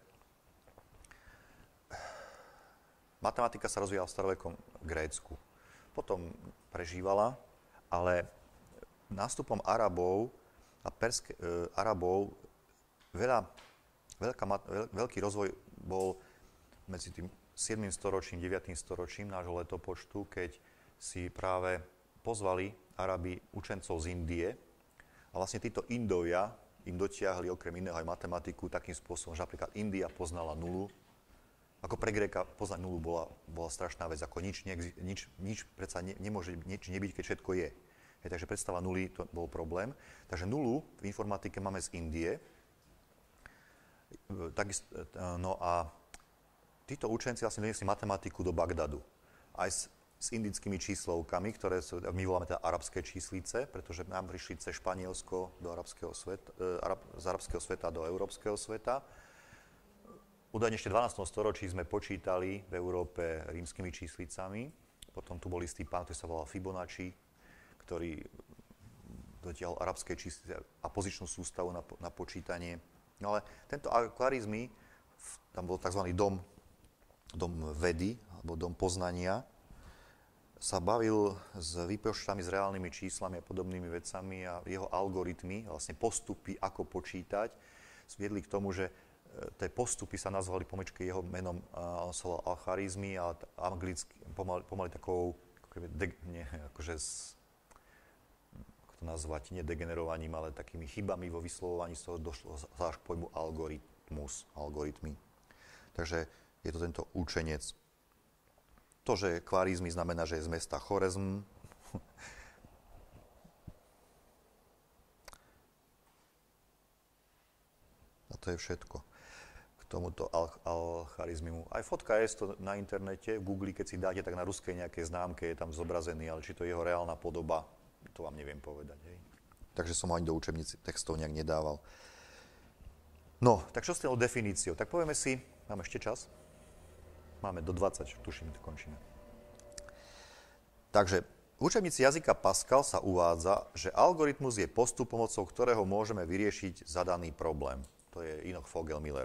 matematika sa rozvíjala v starovekom Grécku. Potom prežívala, ale nástupom Arabov a Perske, e, Arabov veľa, veľká, veľ, veľký rozvoj bol medzi tým siedmym storočím, deviatym storočím nášho letopočtu, keď si práve pozvali Arabi učencov z Indie a vlastne títo Indovia im dotiahli okrem iného aj matematiku takým spôsobom, že napríklad India poznala nulu. Ako pre Gréka poznať nulu bola, bola strašná vec, ako nič, nič, nič predsa ne, nemôže nič nebyť, keď všetko je. Hej, takže predstava nuly, to bol problém. Takže nulu v informatike máme z Indie. Takisto, no a títo učenci vlastne doniesli matematiku do Bagdadu. Aj s, s indickými číslovkami, ktoré sú, my voláme teda arabské číslice, pretože nám prišli cez Španielsko do arabského sveta, arab, z arabského sveta do európskeho sveta. Údajne ešte v dvanástom storočí sme počítali v Európe rímskymi číslicami. Potom tu bol istý pán, ktorý sa volal Fibonacci, ktorý dotiahol arabské číslice a pozičnú sústavu na, na počítanie. No ale tento Khwarizmi, tam bol tzv. dom, dom vedy, alebo dom poznania, sa bavil s výpočtami, s reálnymi číslami a podobnými vecami a jeho algoritmy, vlastne postupy, ako počítať, viedli k tomu, že tie postupy sa nazvali pomečky jeho menom, on sa volal Al-Khwarizmi a anglicky pomaly, pomaly takou, ako de, nie, akože s, ako to nazvať, nie degenerovaním, ale takými chybami vo vyslovovaní, z toho došlo až k pojmu algoritmus, algoritmy. Takže je to tento učenec. To, že Khwarizmi znamená, že je z mesta Chorezm, a to je všetko tomuto Al-Khwarizmimu. Aj fotka je to na internete, v Google, keď si dáte, tak na ruskej nejakej známke je tam zobrazený, ale či to je jeho reálna podoba, to vám neviem povedať. Hej. Takže som ho ani do učebnici textov nejak nedával. No, tak čo s tým definíciou? Tak povieme si, máme ešte čas? Máme do dvadsať, tuším, to končíme. Takže v učebnici jazyka Pascal sa uvádza, že algoritmus je postup, pomocou ktorého môžeme vyriešiť zadaný problém. To je Enoch Fogelmiller.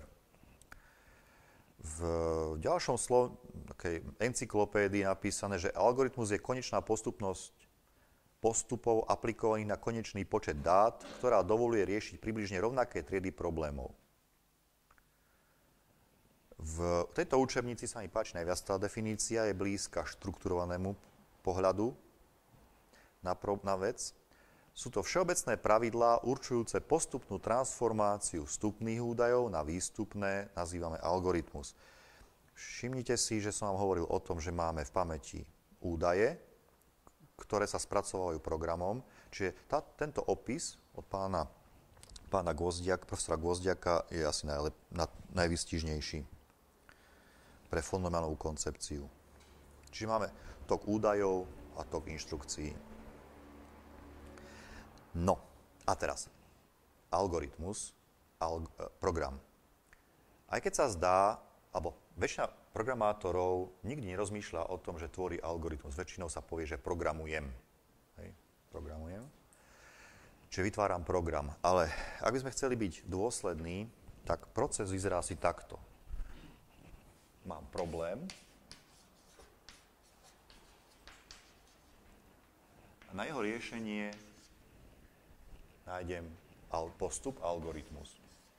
V ďalšom slove, takej encyklopédii je napísané, že algoritmus je konečná postupnosť postupov aplikovaných na konečný počet dát, ktorá dovoluje riešiť približne rovnaké triedy problémov. V tejto učebnici sa mi páči najviac tá definícia, je blízka štrukturovanému pohľadu na, pro, na vec. Sú to všeobecné pravidlá určujúce postupnú transformáciu vstupných údajov na výstupné, nazývame algoritmus. Všimnite si, že som vám hovoril o tom, že máme v pamäti údaje, ktoré sa spracovajú programom. Čiže tá, tento opis od pána, pána Gvozdiaka, profesora Gvozdiaka je asi najlep, na, najvystižnejší pre fenomenovú koncepciu. Čiže máme tok údajov a tok inštrukcií. No, a teraz algoritmus, alg, program. Aj keď sa zdá, alebo väčšina programátorov nikdy nerozmýšľa o tom, že tvorí algoritmus. Väčšinou sa povie, že programujem. Hej, programujem. Čiže vytváram program. Ale ak by sme chceli byť dôslední, tak proces vyzerá asi takto. Mám problém. A na jeho riešenie nájdem postup, algoritmus.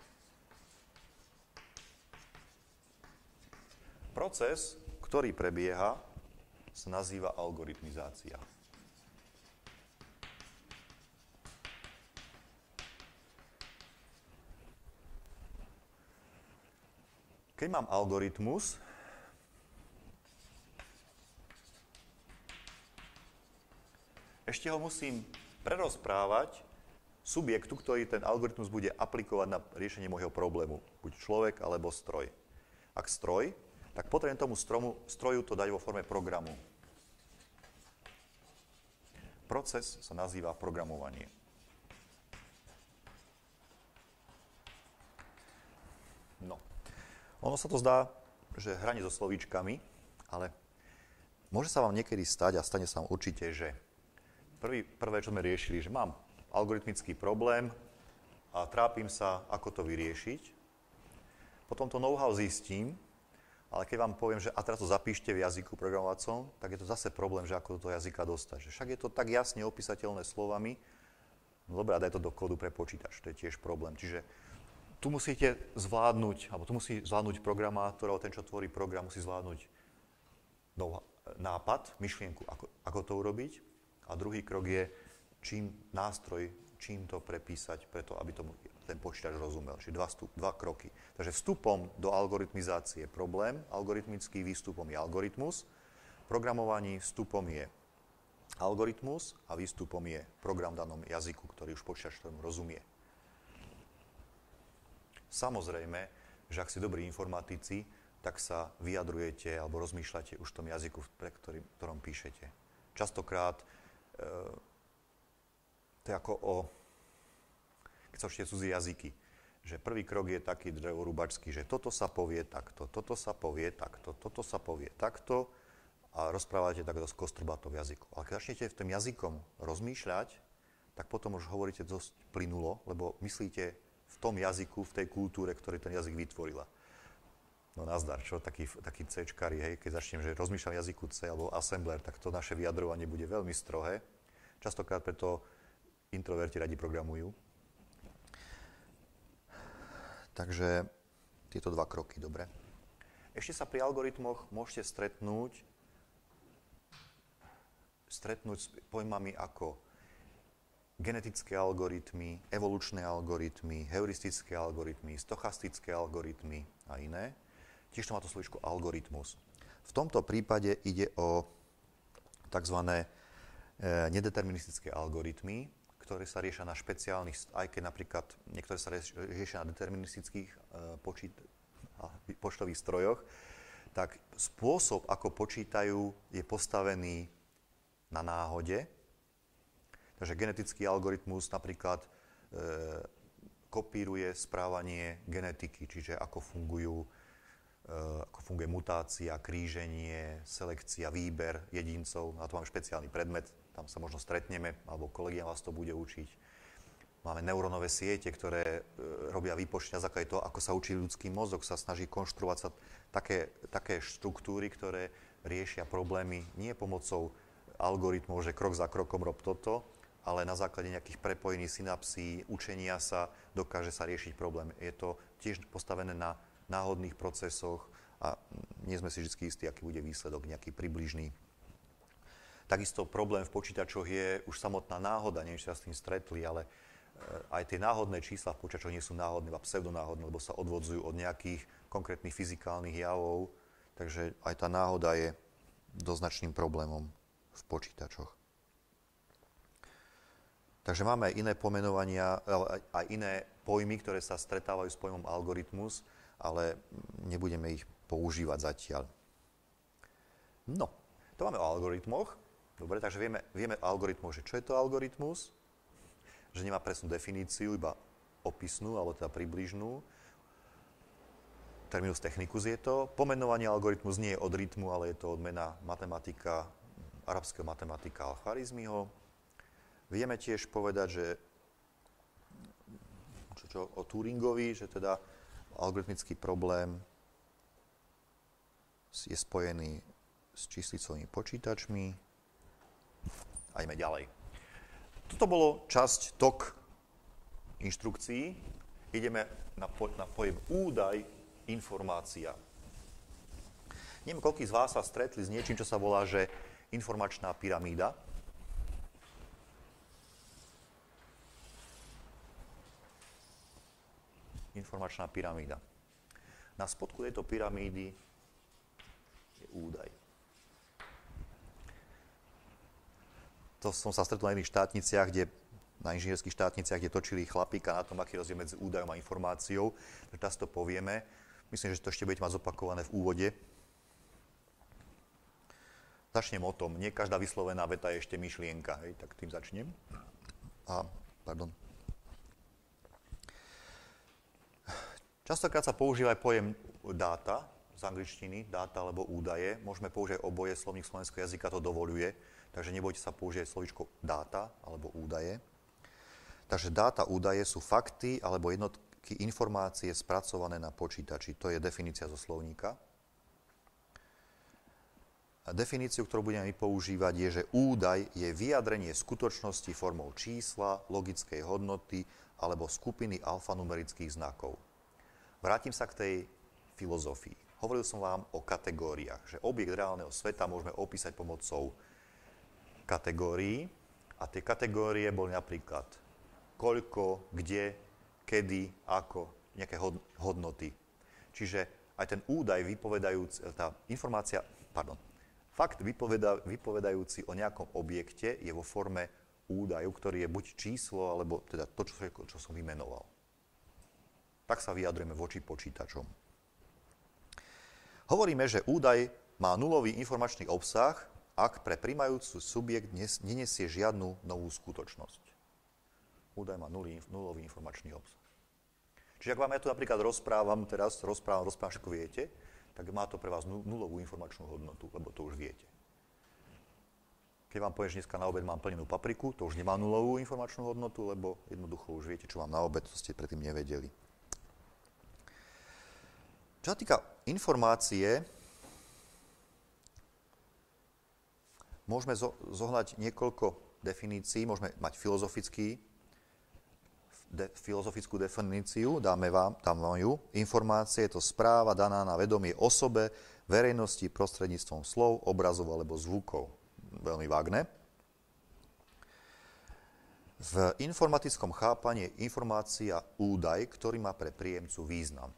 Proces, ktorý prebieha, sa nazýva algoritmizácia. Keď mám algoritmus, ešte ho musím prerozprávať subjektu, ktorý ten algoritmus bude aplikovať na riešenie môjho problému. Buď človek, alebo stroj. Ak stroj, tak potrebujem tomu stromu, stroju to dať vo forme programu. Proces sa nazýva programovanie. No. Ono sa to zdá, že hranie so slovíčkami, ale môže sa vám niekedy stať, a stane sa vám určite, že prvý, prvé, čo sme riešili, že mám algoritmický problém a trápim sa, ako to vyriešiť. Potom to know-how zistím, ale keď vám poviem, že a teraz to zapíšte v jazyku programovacom, tak je to zase problém, že ako do toho jazyka dostať. Že však je to tak jasne opísateľné slovami, no dobré, a daj to do kódu pre počítač, to je tiež problém. Čiže tu musíte zvládnuť, alebo tu musí zvládnuť programátor, alebo ten, čo tvorí program, musí zvládnuť no, nápad, myšlienku, ako, ako to urobiť. A druhý krok je, čím nástroj, čím to prepísať, preto aby tomu ten počítač rozumel. Čiže dva, stup, dva kroky. Takže vstupom do algoritmizácie je problém, algoritmický výstupom je algoritmus, programovaní vstupom je algoritmus a výstupom je program v danom jazyku, ktorý už počítač tomu rozumie. Samozrejme, že ak ste dobrí informatici, tak sa vyjadrujete alebo rozmýšľate už v tom jazyku, pre ktorým, ktorom píšete. Častokrát e, to je ako o, keď sa učíte cudzie jazyky, že prvý krok je taký drevorúbačský, že toto sa povie takto, toto sa povie takto, toto sa povie takto a rozprávate tak dosť kostrbato v jazyku. Ale keď začnete v tom jazykom rozmýšľať, tak potom už hovoríte dosť plynulo, lebo myslíte v tom jazyku, v tej kultúre, ktorý ten jazyk vytvorila. No nazdar, čo? Takí, takí C-čkári, hej, keď začnem, že rozmýšľam v jazyku C alebo assembler, tak to naše vyjadrovanie bude veľmi strohé. Častokrát preto introverti radi programujú. Takže tieto dva kroky, dobre. Ešte sa pri algoritmoch môžete stretnúť, stretnúť s pojmami ako genetické algoritmy, evolučné algoritmy, heuristické algoritmy, stochastické algoritmy a iné. Tiež to má to slovíčko algoritmus. V tomto prípade ide o tzv. Nedeterministické algoritmy, ktoré sa riešia na špeciálnych, aj keď napríklad niektoré sa riešia na deterministických počít, počtových strojoch, tak spôsob, ako počítajú, je postavený na náhode. Takže genetický algoritmus napríklad e, kopíruje správanie genetiky, čiže ako fungujú e, ako funguje mutácia, kríženie, selekcia, výber jedincov. Na to máme špeciálny predmet, tam sa možno stretneme, alebo kolegia vás to bude učiť. Máme neurónové siete, ktoré robia výpočty na základe toho, ako sa učí ľudský mozog, sa snaží konštruovať sa také, také štruktúry, ktoré riešia problémy nie pomocou algoritmov, že krok za krokom rob toto, ale na základe nejakých prepojených synapsí, učenia sa, dokáže sa riešiť problém. Je to tiež postavené na náhodných procesoch a nie sme si vždy istí, aký bude výsledok, nejaký približný. Takisto problém v počítačoch je už samotná náhoda, neviem, či sa s tým stretli, ale aj tie náhodné čísla v počítačoch nie sú náhodné, iba pseudonáhodné, lebo sa odvodzujú od nejakých konkrétnych fyzikálnych javov, takže aj tá náhoda je doznačným problémom v počítačoch. Takže máme aj iné pomenovania, aj iné pojmy, ktoré sa stretávajú s pojmom algoritmus, ale nebudeme ich používať zatiaľ. No, to máme o algoritmoch. Dobre, takže vieme, vieme o algoritmoch, že čo je to algoritmus, že nemá presnú definíciu, iba opisnú, alebo teda približnú. Terminus technicus je to. Pomenovanie algoritmus nie je od rytmu, ale je to od mena matematika, arabského matematika Al-Chwarizmiho. Vieme tiež povedať, že čo, čo o Turingovi, že teda algoritmický problém je spojený s číslicovými počítačmi. A ideme ďalej. Toto bolo časť tok inštrukcií. Ideme na, po, na pojem údaj, informácia. Neviem, koľký z vás sa stretli s niečím, čo sa volá, že informačná pyramída. Informačná pyramída. Na spodku tejto pyramídy je údaj. To som sa stretol na iných štátniciach, kde, na inžinierských štátniciach, kde točili chlapíka na tom, aký rozdiel medzi údajom a informáciou. Teraz to povieme. Myslím, že to ešte budete mať zopakované v úvode. Začnem o tom. Nie každá vyslovená veta je ešte myšlienka. Hej, tak tým začnem. A, pardon. Častokrát sa používa aj pojem dáta, z angličtiny, dáta alebo údaje. Môžeme použiť oboje, slovník slovenského jazyka to dovoľuje, takže nebojte sa použiť slovíčko dáta alebo údaje. Takže dáta, údaje sú fakty alebo jednotky informácie spracované na počítači. To je definícia zo slovníka. A definíciu, ktorú budeme používať, je, že údaj je vyjadrenie skutočnosti formou čísla, logickej hodnoty alebo skupiny alfanumerických znakov. Vrátim sa k tej filozofii. Hovoril som vám o kategóriách, že objekt reálneho sveta môžeme opísať pomocou kategórií a tie kategórie boli napríklad koľko, kde, kedy, ako, nejaké hodnoty. Čiže aj ten údaj vypovedajúci, tá informácia, pardon, fakt vypoveda, vypovedajúci o nejakom objekte je vo forme údaju, ktorý je buď číslo, alebo teda to, čo, čo som vymenoval. Tak sa vyjadrujeme voči počítačom. Hovoríme, že údaj má nulový informačný obsah, ak pre prijímajúci subjekt nenesie žiadnu novú skutočnosť. Údaj má nulový, nulový informačný obsah. Čiže ak vám ja tu napríklad rozprávam, teraz rozprávam, rozprávam, všetko viete, tak má to pre vás nulovú informačnú hodnotu, lebo to už viete. Keď vám povieš, dneska na obed mám plnenú papriku, to už nemá nulovú informačnú hodnotu, lebo jednoducho už viete, čo mám na obed, to ste predtým nevedeli. Čo sa týka informácie, môžeme zohnať niekoľko definícií, môžeme mať filozofický, de, filozofickú definíciu, dáme vám, tam ju. Informácie je to správa daná na vedomie osobe, verejnosti prostredníctvom slov, obrazov alebo zvukov. Veľmi vágne. V informatickom chápaní je informácia údaj, ktorý má pre príjemcu význam.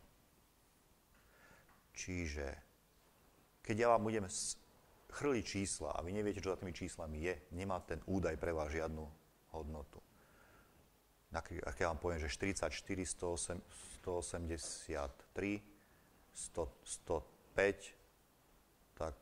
Čiže, keď ja vám budem chrliť čísla a vy neviete, čo za tými číslami je, nemá ten údaj pre vás žiadnu hodnotu. Ak ja vám poviem, že štyridsaťštyri, stoosemdesiattri, sto, stopäť, tak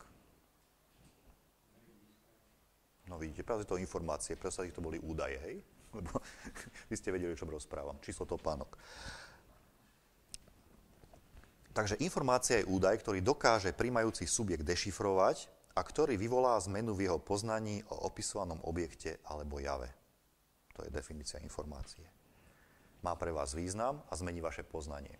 no vidíte, práve to informácie, práve sa to boli údaje, hej? Lebo vy ste vedeli, o čom rozprávam. Číslo topánok. Takže informácia je údaj, ktorý dokáže prijímajúci subjekt dešifrovať a ktorý vyvolá zmenu v jeho poznaní o opisovanom objekte alebo jave. To je definícia informácie. Má pre vás význam a zmení vaše poznanie.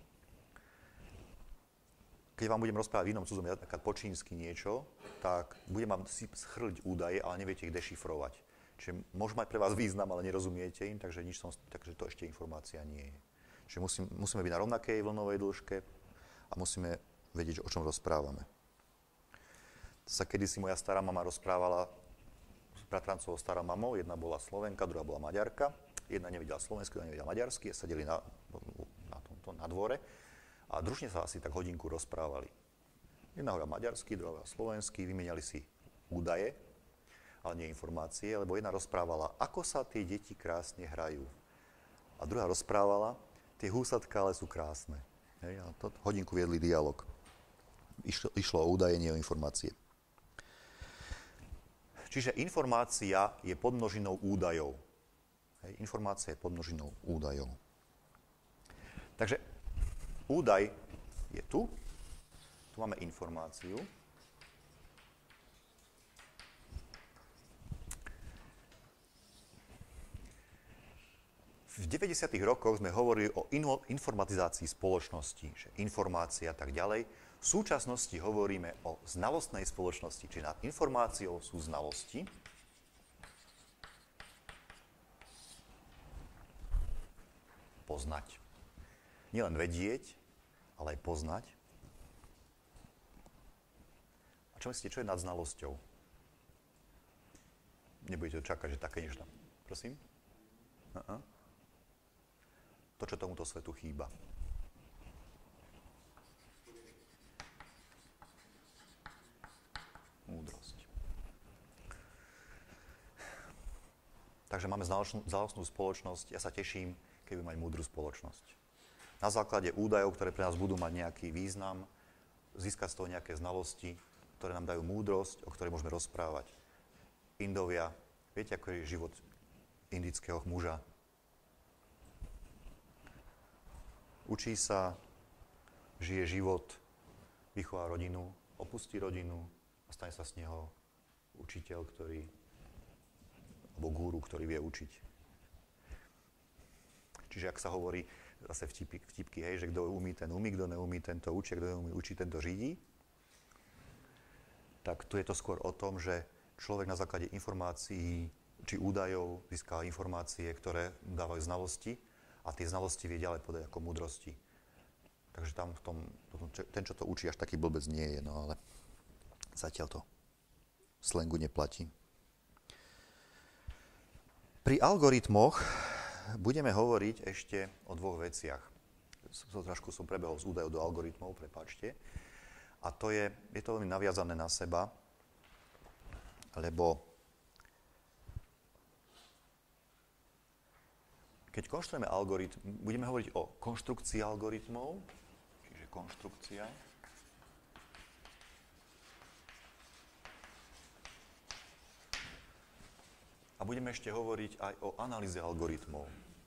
Keď vám budem rozprávať v inom cudzom jazyku, napríklad po čínsky niečo, tak budem vám si schrliť údaje, ale neviete ich dešifrovať. Čiže môžu mať pre vás význam, ale nerozumiete im, takže, nič som, takže to ešte informácia nie je. Čiže musím, musíme byť na rovnakej vlnovej dĺžke a musíme vedieť, o čom rozprávame. Sa kedysi moja stará mama rozprávala s bratrancovou starou mamou, jedna bola Slovenka, druhá bola Maďarka. Jedna nevedela slovensky, druhá nevedela maďarsky, sedeli na, na, tomto, na dvore a družne sa asi tak hodinku rozprávali. Jedna hovorila maďarsky, druhá hovorila slovensky, vymenali si údaje, ale nie informácie, lebo jedna rozprávala, ako sa tie deti krásne hrajú. A druhá rozprávala, tie húsatka ale sú krásne. Hej, a to hodinku viedli dialog. Išlo, išlo o údaje, nie o informácie. Čiže informácia je podmnožinou údajov. Hej, informácia je podmnožinou údajov. Takže údaj je tu. Tu máme informáciu. V deväťdesiatych rokoch sme hovorili o informatizácii spoločnosti, že informácia a tak ďalej. V súčasnosti hovoríme o znalostnej spoločnosti, čiže nad informáciou sú znalosti. Poznať. Nielen vedieť, ale aj poznať. A čo myslíte, čo je nad znalosťou? Nebudete čakať, že také niečo tam. Prosím? Uh-uh. To, čo tomuto svetu chýba. Múdrosť. Takže máme znalostnú spoločnosť. Ja sa teším, keď budeme mať múdru spoločnosť. Na základe údajov, ktoré pre nás budú mať nejaký význam, získať z toho nejaké znalosti, ktoré nám dajú múdrosť, o ktorej môžeme rozprávať. Indovia, viete, ako je život indického muža? Učí sa, žije život, vychová rodinu, opustí rodinu a stane sa z neho učiteľ, ktorý, alebo guru, ktorý vie učiť. Čiže ak sa hovorí zase vtipky, vtipky, hej, že kto umí, ten umí, kto neumí, ten to učí, kto neumí učiť, ten to řídí, tak tu je to skôr o tom, že človek na základe informácií či údajov získava informácie, ktoré dávajú znalosti, a tie znalosti vie ďalej podať ako múdrosti. Takže tam v tom, ten, čo to učí, až taký blbec nie je, no ale zatiaľ to slangu neplatí. Pri algoritmoch budeme hovoriť ešte o dvoch veciach. So, trošku som prebehol z údajov do algoritmov, prepáčte. A to je, je to veľmi naviazané na seba, lebo keď konštruujeme algoritm, budeme hovoriť o konštrukcii algoritmov, čiže konštrukcia. A budeme ešte hovoriť aj o analýze algoritmov.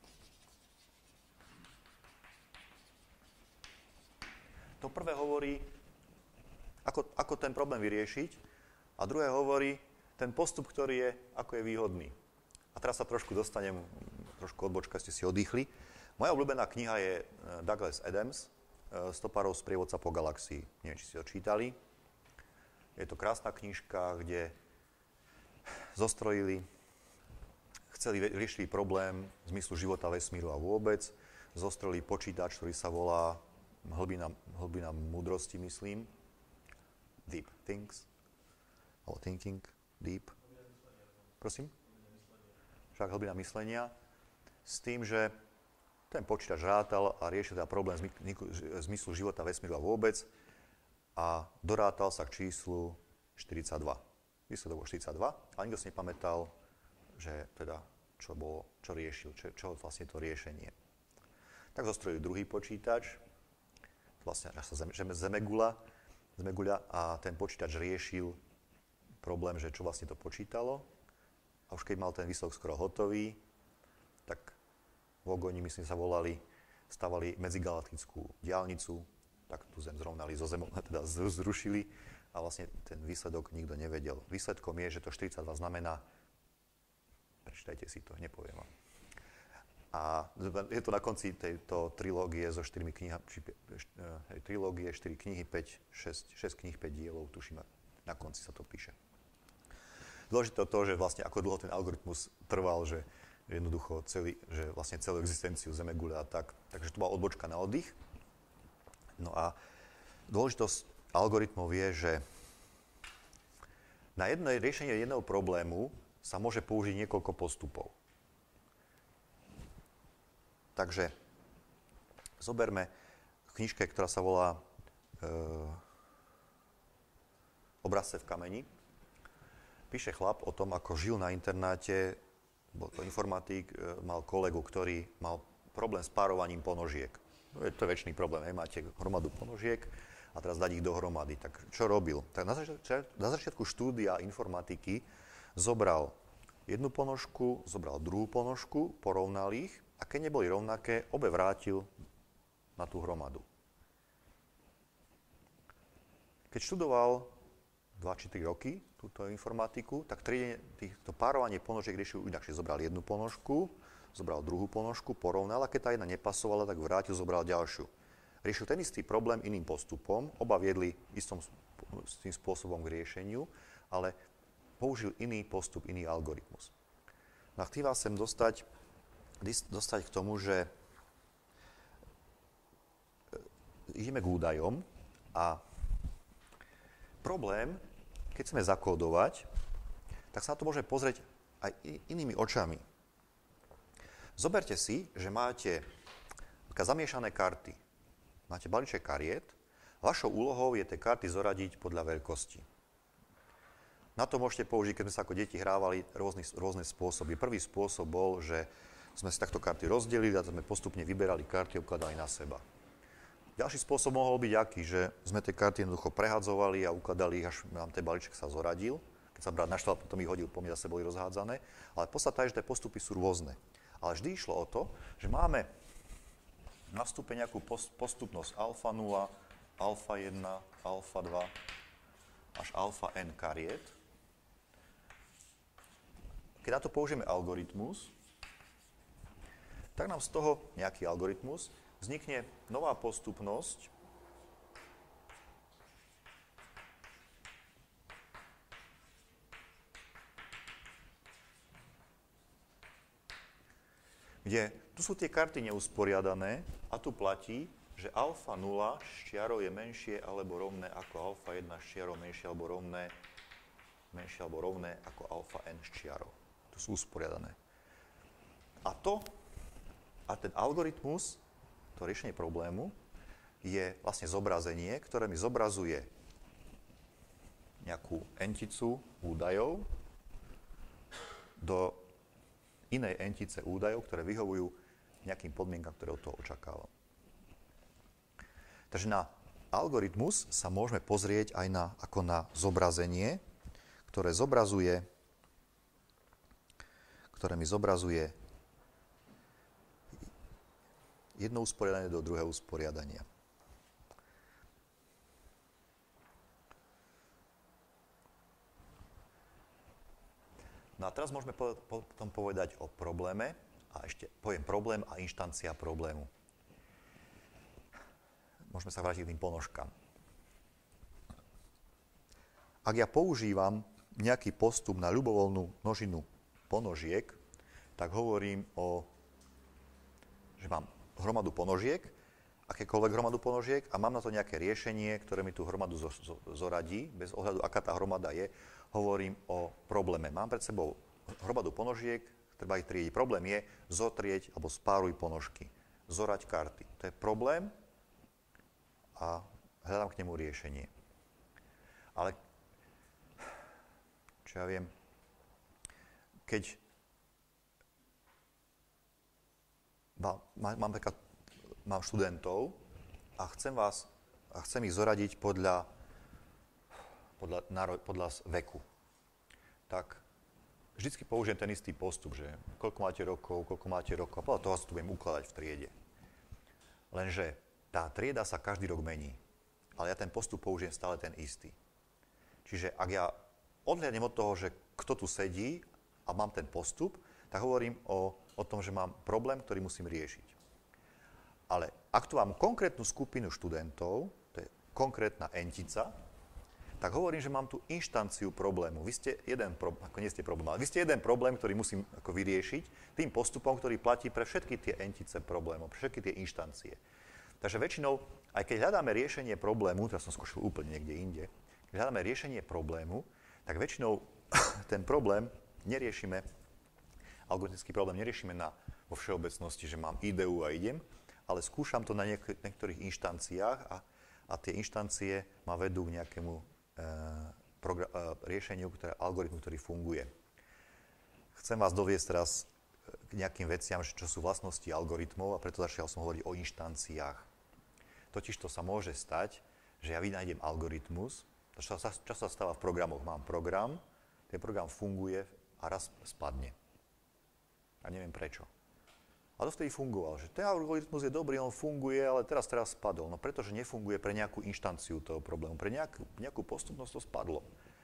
To prvé hovorí, ako, ako ten problém vyriešiť, a druhé hovorí ten postup, ktorý je, ako je výhodný. A teraz sa trošku dostanem, trošku odbočka, ste si oddychli. Moja obľúbená kniha je Douglas Adams, Stopárov sprievodca po galaxii. Neviem, či si ho čítali. Je to krásna knižka, kde zostrojili, chceli riešiť problém v zmyslu života, vesmíru a vôbec. Zostrojili počítač, ktorý sa volá hlbina, hlbina múdrosti, myslím. Deep Things. Alebo Thinking Deep. Prosím? Však hlbina myslenia. S tým, že ten počítač rátal a riešil teda problém v zmyslu života, vesmíru a vôbec a dorátal sa k číslu štyridsaťdva. Výsledok bol štyridsaťdva, ale nikto si nepamätal, že teda čo, bolo, čo riešil, čo, čo vlastne to riešenie. Tak zostrojili druhý počítač, vlastne až sa zem, zemegula, zemeguľa a ten počítač riešil problém, že čo vlastne to počítalo. A už keď mal ten výsledok skoro hotový, tak Vogoni, myslím, sa volali, stavali medzigalaktickú diaľnicu, tak tú Zem zrovnali so Zemou, teda zrušili a vlastne ten výsledok nikto nevedel. Výsledkom je, že to štyridsaťdva znamená, prečítajte si to, nepoviem vám. A je to na konci tejto trilógie so štyrmi knihami, trilógie, štyri knihy, päť, šesť, šesť kníh, päť dielov, tuším, na konci sa to píše. Dôležité to, že vlastne ako dlho ten algoritmus trval, že jednoducho celý, že vlastne celú existenciu Zemegule a tak. Takže to bola odbočka na oddych. No a dôležitosť algoritmov je, že na jedno riešenie jedného problému sa môže použiť niekoľko postupov. Takže zoberme v knižke, ktorá sa volá e, Obrazce v kameni. Píše chlap o tom, ako žil na internáte, bol to informatik, e, mal kolegu, ktorý mal problém s párovaním ponožiek. No, je to väčší problém, hej, máte hromadu ponožiek a teraz dať ich dohromady. Tak čo robil? Tak na, začiatku, na začiatku štúdia informatiky zobral jednu ponožku, zobral druhú ponožku, porovnal ich a keď neboli rovnaké, obe vrátil na tú hromadu. Keď študoval dva či tri roky túto informatiku, tak to párovanie ponožiek riešil inakšie. Zobral jednu ponožku, zobral druhú ponožku, porovnal a keď tá jedna nepasovala, tak vrátil, zobral ďalšiu. Riešil ten istý problém iným postupom, oba viedli istom tým spôsobom k riešeniu, ale použil iný postup, iný algoritmus. No a chcem vás sem dostať, dostať k tomu, že ideme k údajom a problém, keď chceme zakódovať, tak sa na to môžeme pozrieť aj inými očami. Zoberte si, že máte zamiešané karty. Máte balíček kariet. Vašou úlohou je tie karty zoradiť podľa veľkosti. Na to môžete použiť, keď sme sa ako deti hrávali rôzne, rôzne spôsoby. Prvý spôsob bol, že sme si takto karty rozdelili a sme postupne vyberali karty a ukladali na seba. Ďalší spôsob mohol byť aký, že sme tie karty jednoducho prehadzovali a ukladali ich, až nám ten balíček sa zoradil. Keď sa brat naštval, potom ich hodil po mne, zase boli rozhádzané. Ale podstata je, že tie postupy sú rôzne. Ale vždy išlo o to, že máme na stupe nejakú postupnosť alfa nula, alfa jeden, alfa dva až alfa n kariet. Keď na to použijeme algoritmus, tak nám z toho nejaký algoritmus vznikne nová postupnosť, kde tu sú tie karty neusporiadané a tu platí, že alfa nula s čiarou je menšie alebo rovné ako alfa jeden s čiarou menšie alebo rovné, menšie alebo rovné ako alfa n s čiarou. Tu sú usporiadané. A to, a ten algoritmus, to riešenie problému, je vlastne zobrazenie, ktoré mi zobrazuje nejakú enticu údajov do inej entice údajov, ktoré vyhovujú nejakým podmienkam, ktoré od toho očakávam. Takže na algoritmus sa môžeme pozrieť aj na, ako na zobrazenie, ktoré zobrazuje, ktoré mi zobrazuje jedno usporiadanie do druhého usporiadania. No a teraz môžeme potom povedať o probléme a ešte poviem problém a inštancia problému. Môžeme sa vrátiť k tým ponožkám. Ak ja používam nejaký postup na ľubovoľnú množinu ponožiek, tak hovorím o, že mám hromadu ponožiek, akékoľvek hromadu ponožiek a mám na to nejaké riešenie, ktoré mi tú hromadu zo, zo, zoradí, bez ohľadu, aká tá hromada je, hovorím o probléme. Mám pred sebou hromadu ponožiek, treba ich triediť. Problém je zotrieť alebo spáruj ponožky, zorať karty. To je problém a hľadám k nemu riešenie. Ale, čo ja viem, keď mám, mám, mám študentov a chcem vás, a chcem ich zoradiť podľa, podľa, podľa veku, tak vždycky použijem ten istý postup, že koľko máte rokov, koľko máte rokov, a podľa toho sa tu budem ukladať v triede. Lenže tá trieda sa každý rok mení, ale ja ten postup použijem stále ten istý. Čiže ak ja odhľadnem od toho, že kto tu sedí a mám ten postup, tak hovorím o, o tom, že mám problém, ktorý musím riešiť. Ale ak tu mám konkrétnu skupinu študentov, to je konkrétna entica, tak hovorím, že mám tu inštanciu problému. Vy ste jeden problém, ako nie ste problém, ale vy ste jeden problém, ktorý musím ako vyriešiť tým postupom, ktorý platí pre všetky tie entice problémov, pre všetky tie inštancie. Takže väčšinou, aj keď hľadáme riešenie problému, teraz som skúšal úplne niekde inde, keď hľadáme riešenie problému, tak väčšinou ten problém neriešime, algoritmický problém neriešime na, vo všeobecnosti, že mám ideu a idem, ale skúšam to na niek- niektorých inštanciách a, a tie inštancie ma vedú k nejakému e, progra- e, riešeniu, ktoré, algoritmu, ktorý funguje. Chcem vás doviesť teraz k nejakým veciam, čo sú vlastnosti algoritmov a preto začal som hovoriť o inštanciách. Totiž to sa môže stať, že ja vynájdem algoritmus, čo sa, čo sa stáva v programoch. Mám program, ten program funguje a raz spadne. A neviem prečo. A to vtedy fungoval, že ten algoritmus je dobrý, on funguje, ale teraz teraz spadol. No pretože nefunguje pre nejakú inštanciu toho problému, pre nejakú, nejakú postupnosť to spadlo.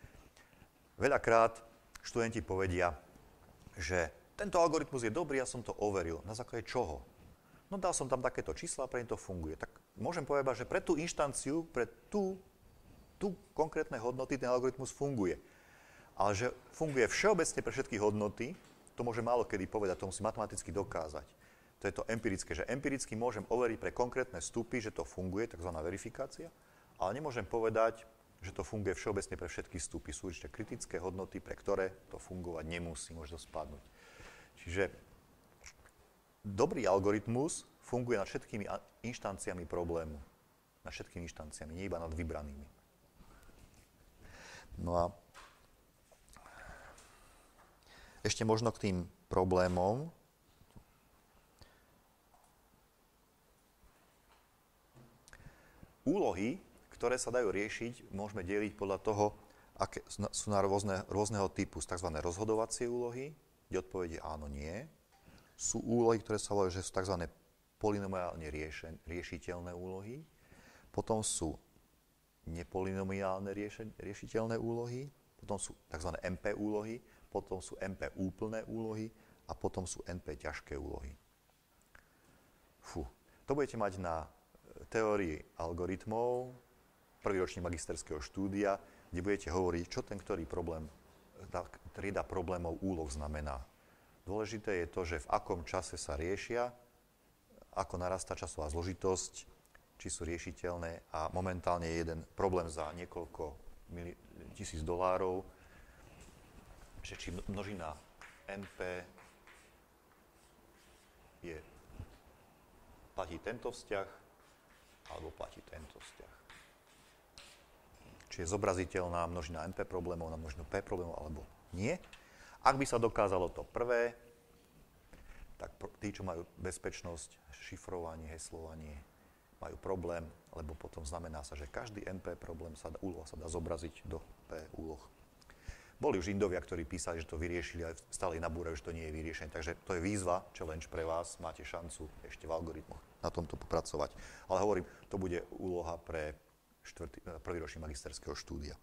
Veľakrát študenti povedia, že tento algoritmus je dobrý, ja som to overil. Na základe čoho? No dal som tam takéto čísla a pre ne to funguje. Tak môžem povedať, že pre tú inštanciu, pre tú, tú konkrétne hodnoty ten algoritmus funguje. Ale že funguje všeobecne pre všetky hodnoty, to môže málo kedy povedať, to musí matematicky dokázať. To je to empirické, že empiricky môžem overiť pre konkrétne vstupy, že to funguje, tzv. Verifikácia, ale nemôžem povedať, že to funguje všeobecne pre všetky vstupy. Sú ešte kritické hodnoty, pre ktoré to fungovať nemusí, môže to spadnúť. Čiže dobrý algoritmus funguje nad všetkými inštanciami problému. Nad všetkými inštanciami, nie iba nad vybranými. No a ešte možno k tým problémom. Úlohy, ktoré sa dajú riešiť, môžeme deliť podľa toho, aké sú na rôzne, rôzneho typu. Sú tzv. Rozhodovacie úlohy, kde odpovede áno, nie. Sú úlohy, ktoré sa volajú, že sú tzv. Polynomiálne riešen, riešiteľné úlohy. Potom sú nepolynomiálne riešen, riešiteľné úlohy. Potom sú tzv. em pé úlohy. Potom sú em pé úplné úlohy. A potom sú en pé ťažké úlohy. Fú. To budete mať na teórii algoritmov, prvý ročník magisterského štúdia, kde budete hovoriť, čo ten ktorý problém, tá trieda problémov úloh znamená. Dôležité je to, že v akom čase sa riešia, ako narastá časová zložitosť, či sú riešiteľné a momentálne je jeden problém za niekoľko mili- tisíc dolárov, že či množina en pé je, platí tento vzťah, alebo platí tento vzťah. Či je zobraziteľná množina en pé problémov na množinu P problémov, alebo nie. Ak by sa dokázalo to prvé, tak tí, čo majú bezpečnosť, šifrovanie, heslovanie, majú problém, lebo potom znamená sa, že každý en pé problém, sa dá, úloha sa dá zobraziť do P úloh. Boli už Indovia, ktorí písali, že to vyriešili a stále nabúrajú, že to nie je vyriešenie. Takže to je výzva, challenge pre vás. Máte šancu ešte v algoritmoch na tomto popracovať. Ale hovorím, to bude úloha pre štvrtý, prvý ročník magisterského štúdia.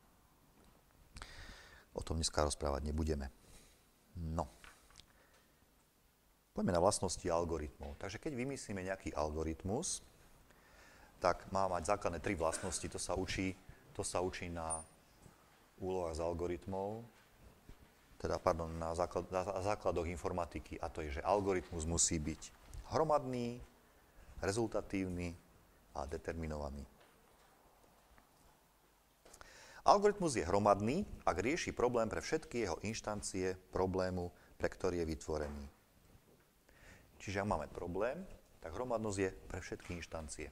O tom dneska rozprávať nebudeme. No. Poďme na vlastnosti algoritmov. Takže keď vymyslíme nejaký algoritmus, tak má mať základné tri vlastnosti. To sa učí, to sa učí na úlohách z algoritmov, teda, pardon, na, základ, na základoch informatiky, a to je, že algoritmus musí byť hromadný, rezultatívny a determinovaný. Algoritmus je hromadný, ak rieši problém pre všetky jeho inštancie problému, pre ktorý je vytvorený. Čiže ak máme problém, tak hromadnosť je pre všetky inštancie.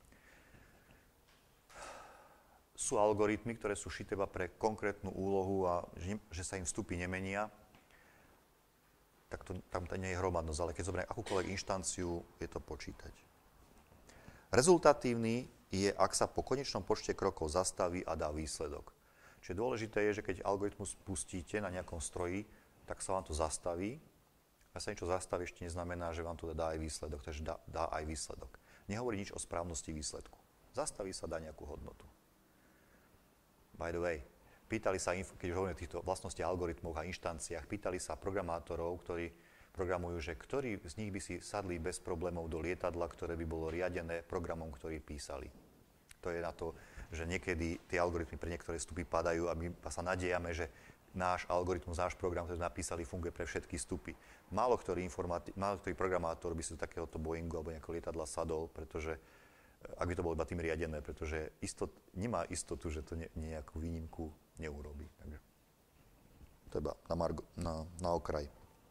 Sú algoritmy, ktoré sú šité iba pre konkrétnu úlohu a že, že sa im vstupy nemenia, tak to, tam to nie je hromadnosť, ale keď zoberiem akúkoľvek inštanciu, je to počítať. Rezultatívny je, ak sa po konečnom počte krokov zastaví a dá výsledok. Čiže dôležité je, že keď algoritmus pustíte na nejakom stroji, tak sa vám to zastaví. A sa niečo zastaví, ešte neznamená, že vám to dá aj výsledok, takže dá, dá aj výsledok. nehovorí nič o správnosti výsledku. Zastaví sa, dá nejakú hodnotu. By the way, pýtali sa, keď už hovoríme o týchto vlastnostiach, algoritmoch a inštanciách, pýtali sa programátorov, ktorí programujú, že ktorí z nich by si sadli bez problémov do lietadla, ktoré by bolo riadené programom, ktorý písali. To je na to, že niekedy tie algoritmy pre niektoré vstupy padajú a my sa nadejame, že náš algoritmus, náš program, ktorý napísali, funguje pre všetky vstupy. Málo ktorý, informati- málo ktorý programátor by si do takéhoto Boeingu alebo nejakého lietadla sadol, pretože ak by to bolo iba tým riadené, pretože istot, nemá istotu, že to ne, nejakú výnimku neurobí. Takže to je iba na, margo, na, na okraj.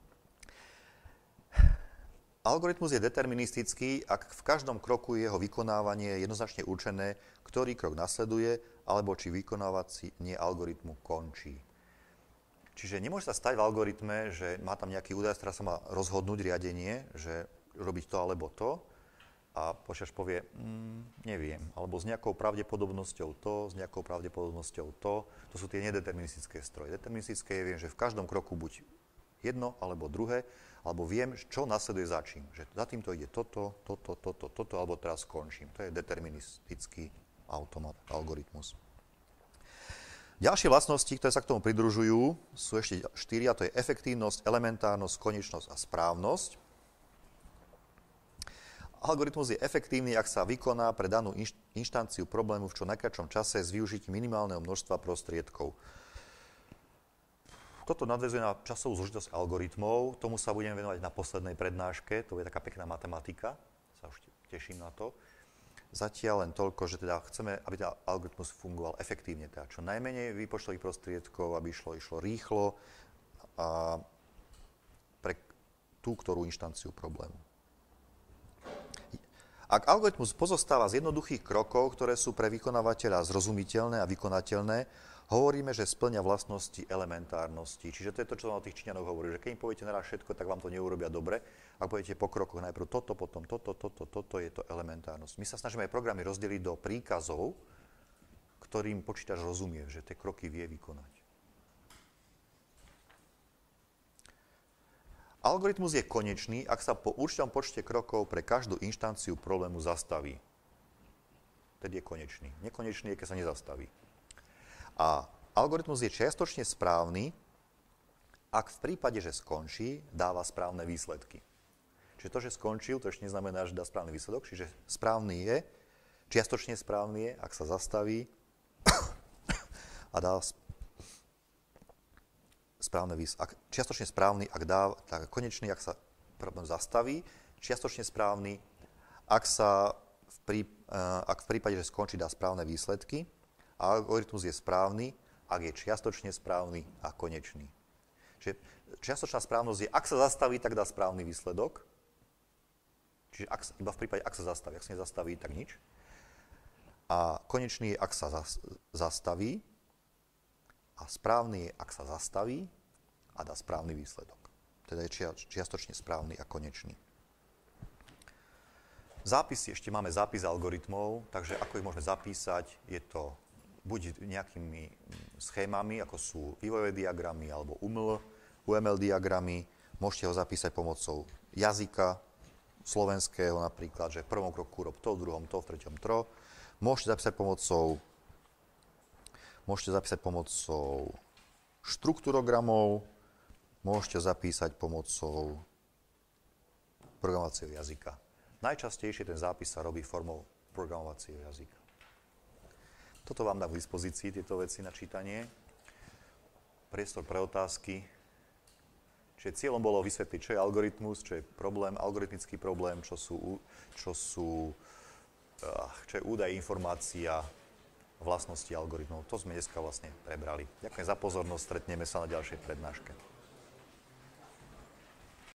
Algoritmus je deterministický, ak v každom kroku jeho vykonávanie je jednoznačne určené, ktorý krok nasleduje, alebo či vykonávanie algoritmu končí. Čiže nemôže sa stať v algoritme, že má tam nejaký údaj, ktorá sa má rozhodnúť riadenie, že robiť to alebo to, a počítač povie, mm, neviem, alebo s nejakou pravdepodobnosťou to, s nejakou pravdepodobnosťou to. To sú tie nedeterministické stroje. Deterministické je, viem, že v každom kroku buď jedno alebo druhé, alebo viem, čo nasleduje za čím. Že za týmto ide toto, toto, toto, toto, alebo teraz skončím. To je deterministický automat, algoritmus. Ďalšie vlastnosti, ktoré sa k tomu pridružujú, sú ešte štyri, a to je efektívnosť, elementárnosť, konečnosť a správnosť. Algoritmus je efektívny, ak sa vykoná pre danú inš- inštanciu problému v čo najkratšom čase s využitím minimálneho množstva prostriedkov. Toto nadväzuje na časovú zložitosť algoritmov, tomu sa budeme venovať na poslednej prednáške, to je taká pekná matematika, sa už teším na to. Zatiaľ len toľko, že teda chceme, aby ten algoritmus fungoval efektívne, teda čo najmenej výpočtových prostriedkov, aby išlo, išlo rýchlo a pre tú, ktorú inštanciu problému. Ak algoritmus pozostáva z jednoduchých krokov, ktoré sú pre vykonávateľa zrozumiteľné a vykonateľné, hovoríme, že spĺňa vlastnosti elementárnosti. Čiže to je to, čo som o tých Číňanoch hovoril, že keď im poviete naraz všetko, tak vám to neurobia dobre. Ak poviete po krokoch najprv toto, potom toto, toto, toto, je to elementárnosť. My sa snažíme aj programy rozdeliť do príkazov, ktorým počítač rozumie, že tie kroky vie vykonať. Algoritmus je konečný, ak sa po určitom počte krokov pre každú inštanciu problému zastaví. Tedy je konečný. Nekonečný je, keď sa nezastaví. A algoritmus je čiastočne správny, ak v prípade, že skončí, dáva správne výsledky. Čiže to, že skončil, to ešte neznamená, že dá správny výsledok. Čiže správny je, čiastočne správny je, ak sa zastaví a dá správne výsledky. Čiastočne správny, ak dá, tak konečný, ak sa problém zastaví, čiastočne správny, ak sa v, prí, ak v prípade, že skončí, dá správne výsledky. A algoritmus je správny, ak je čiastočne správny a konečný. Čiže čiastočná správnosť je, ak sa zastaví, tak dá správny výsledok. Čiže ak, iba v prípade, ak sa zastaví. Ak sa nezastaví, tak nič. A konečný je, ak sa zas, zastaví. A správny je, ak sa zastaví a dá správny výsledok. Teda je čia, čiastočne správny a konečný. Zápisy, ešte máme zápis algoritmov, takže ako ich môžeme zapísať, je to buď nejakými schémami, ako sú vývojové diagramy alebo ú em el diagramy. Môžete ho zapísať pomocou jazyka slovenského napríklad, že v prvom kroku rob to, v druhom to, v treťom to. Môžete zapísať pomocou, môžete zapísať pomocou štruktúrogramov, môžete zapísať pomocou programovacieho jazyka. Najčastejšie ten zápis sa robí formou programovacieho jazyka. Toto vám dá k dispozícii, tieto veci na čítanie. Priestor pre otázky. Čiže cieľom bolo vysvetliť, čo je algoritmus, čo je problém, algoritmický problém, čo sú, čo sú čo je údaj, informácia, vlastnosti algoritmov. To sme dneska vlastne prebrali. Ďakujem za pozornosť, stretneme sa na ďalšej prednáške.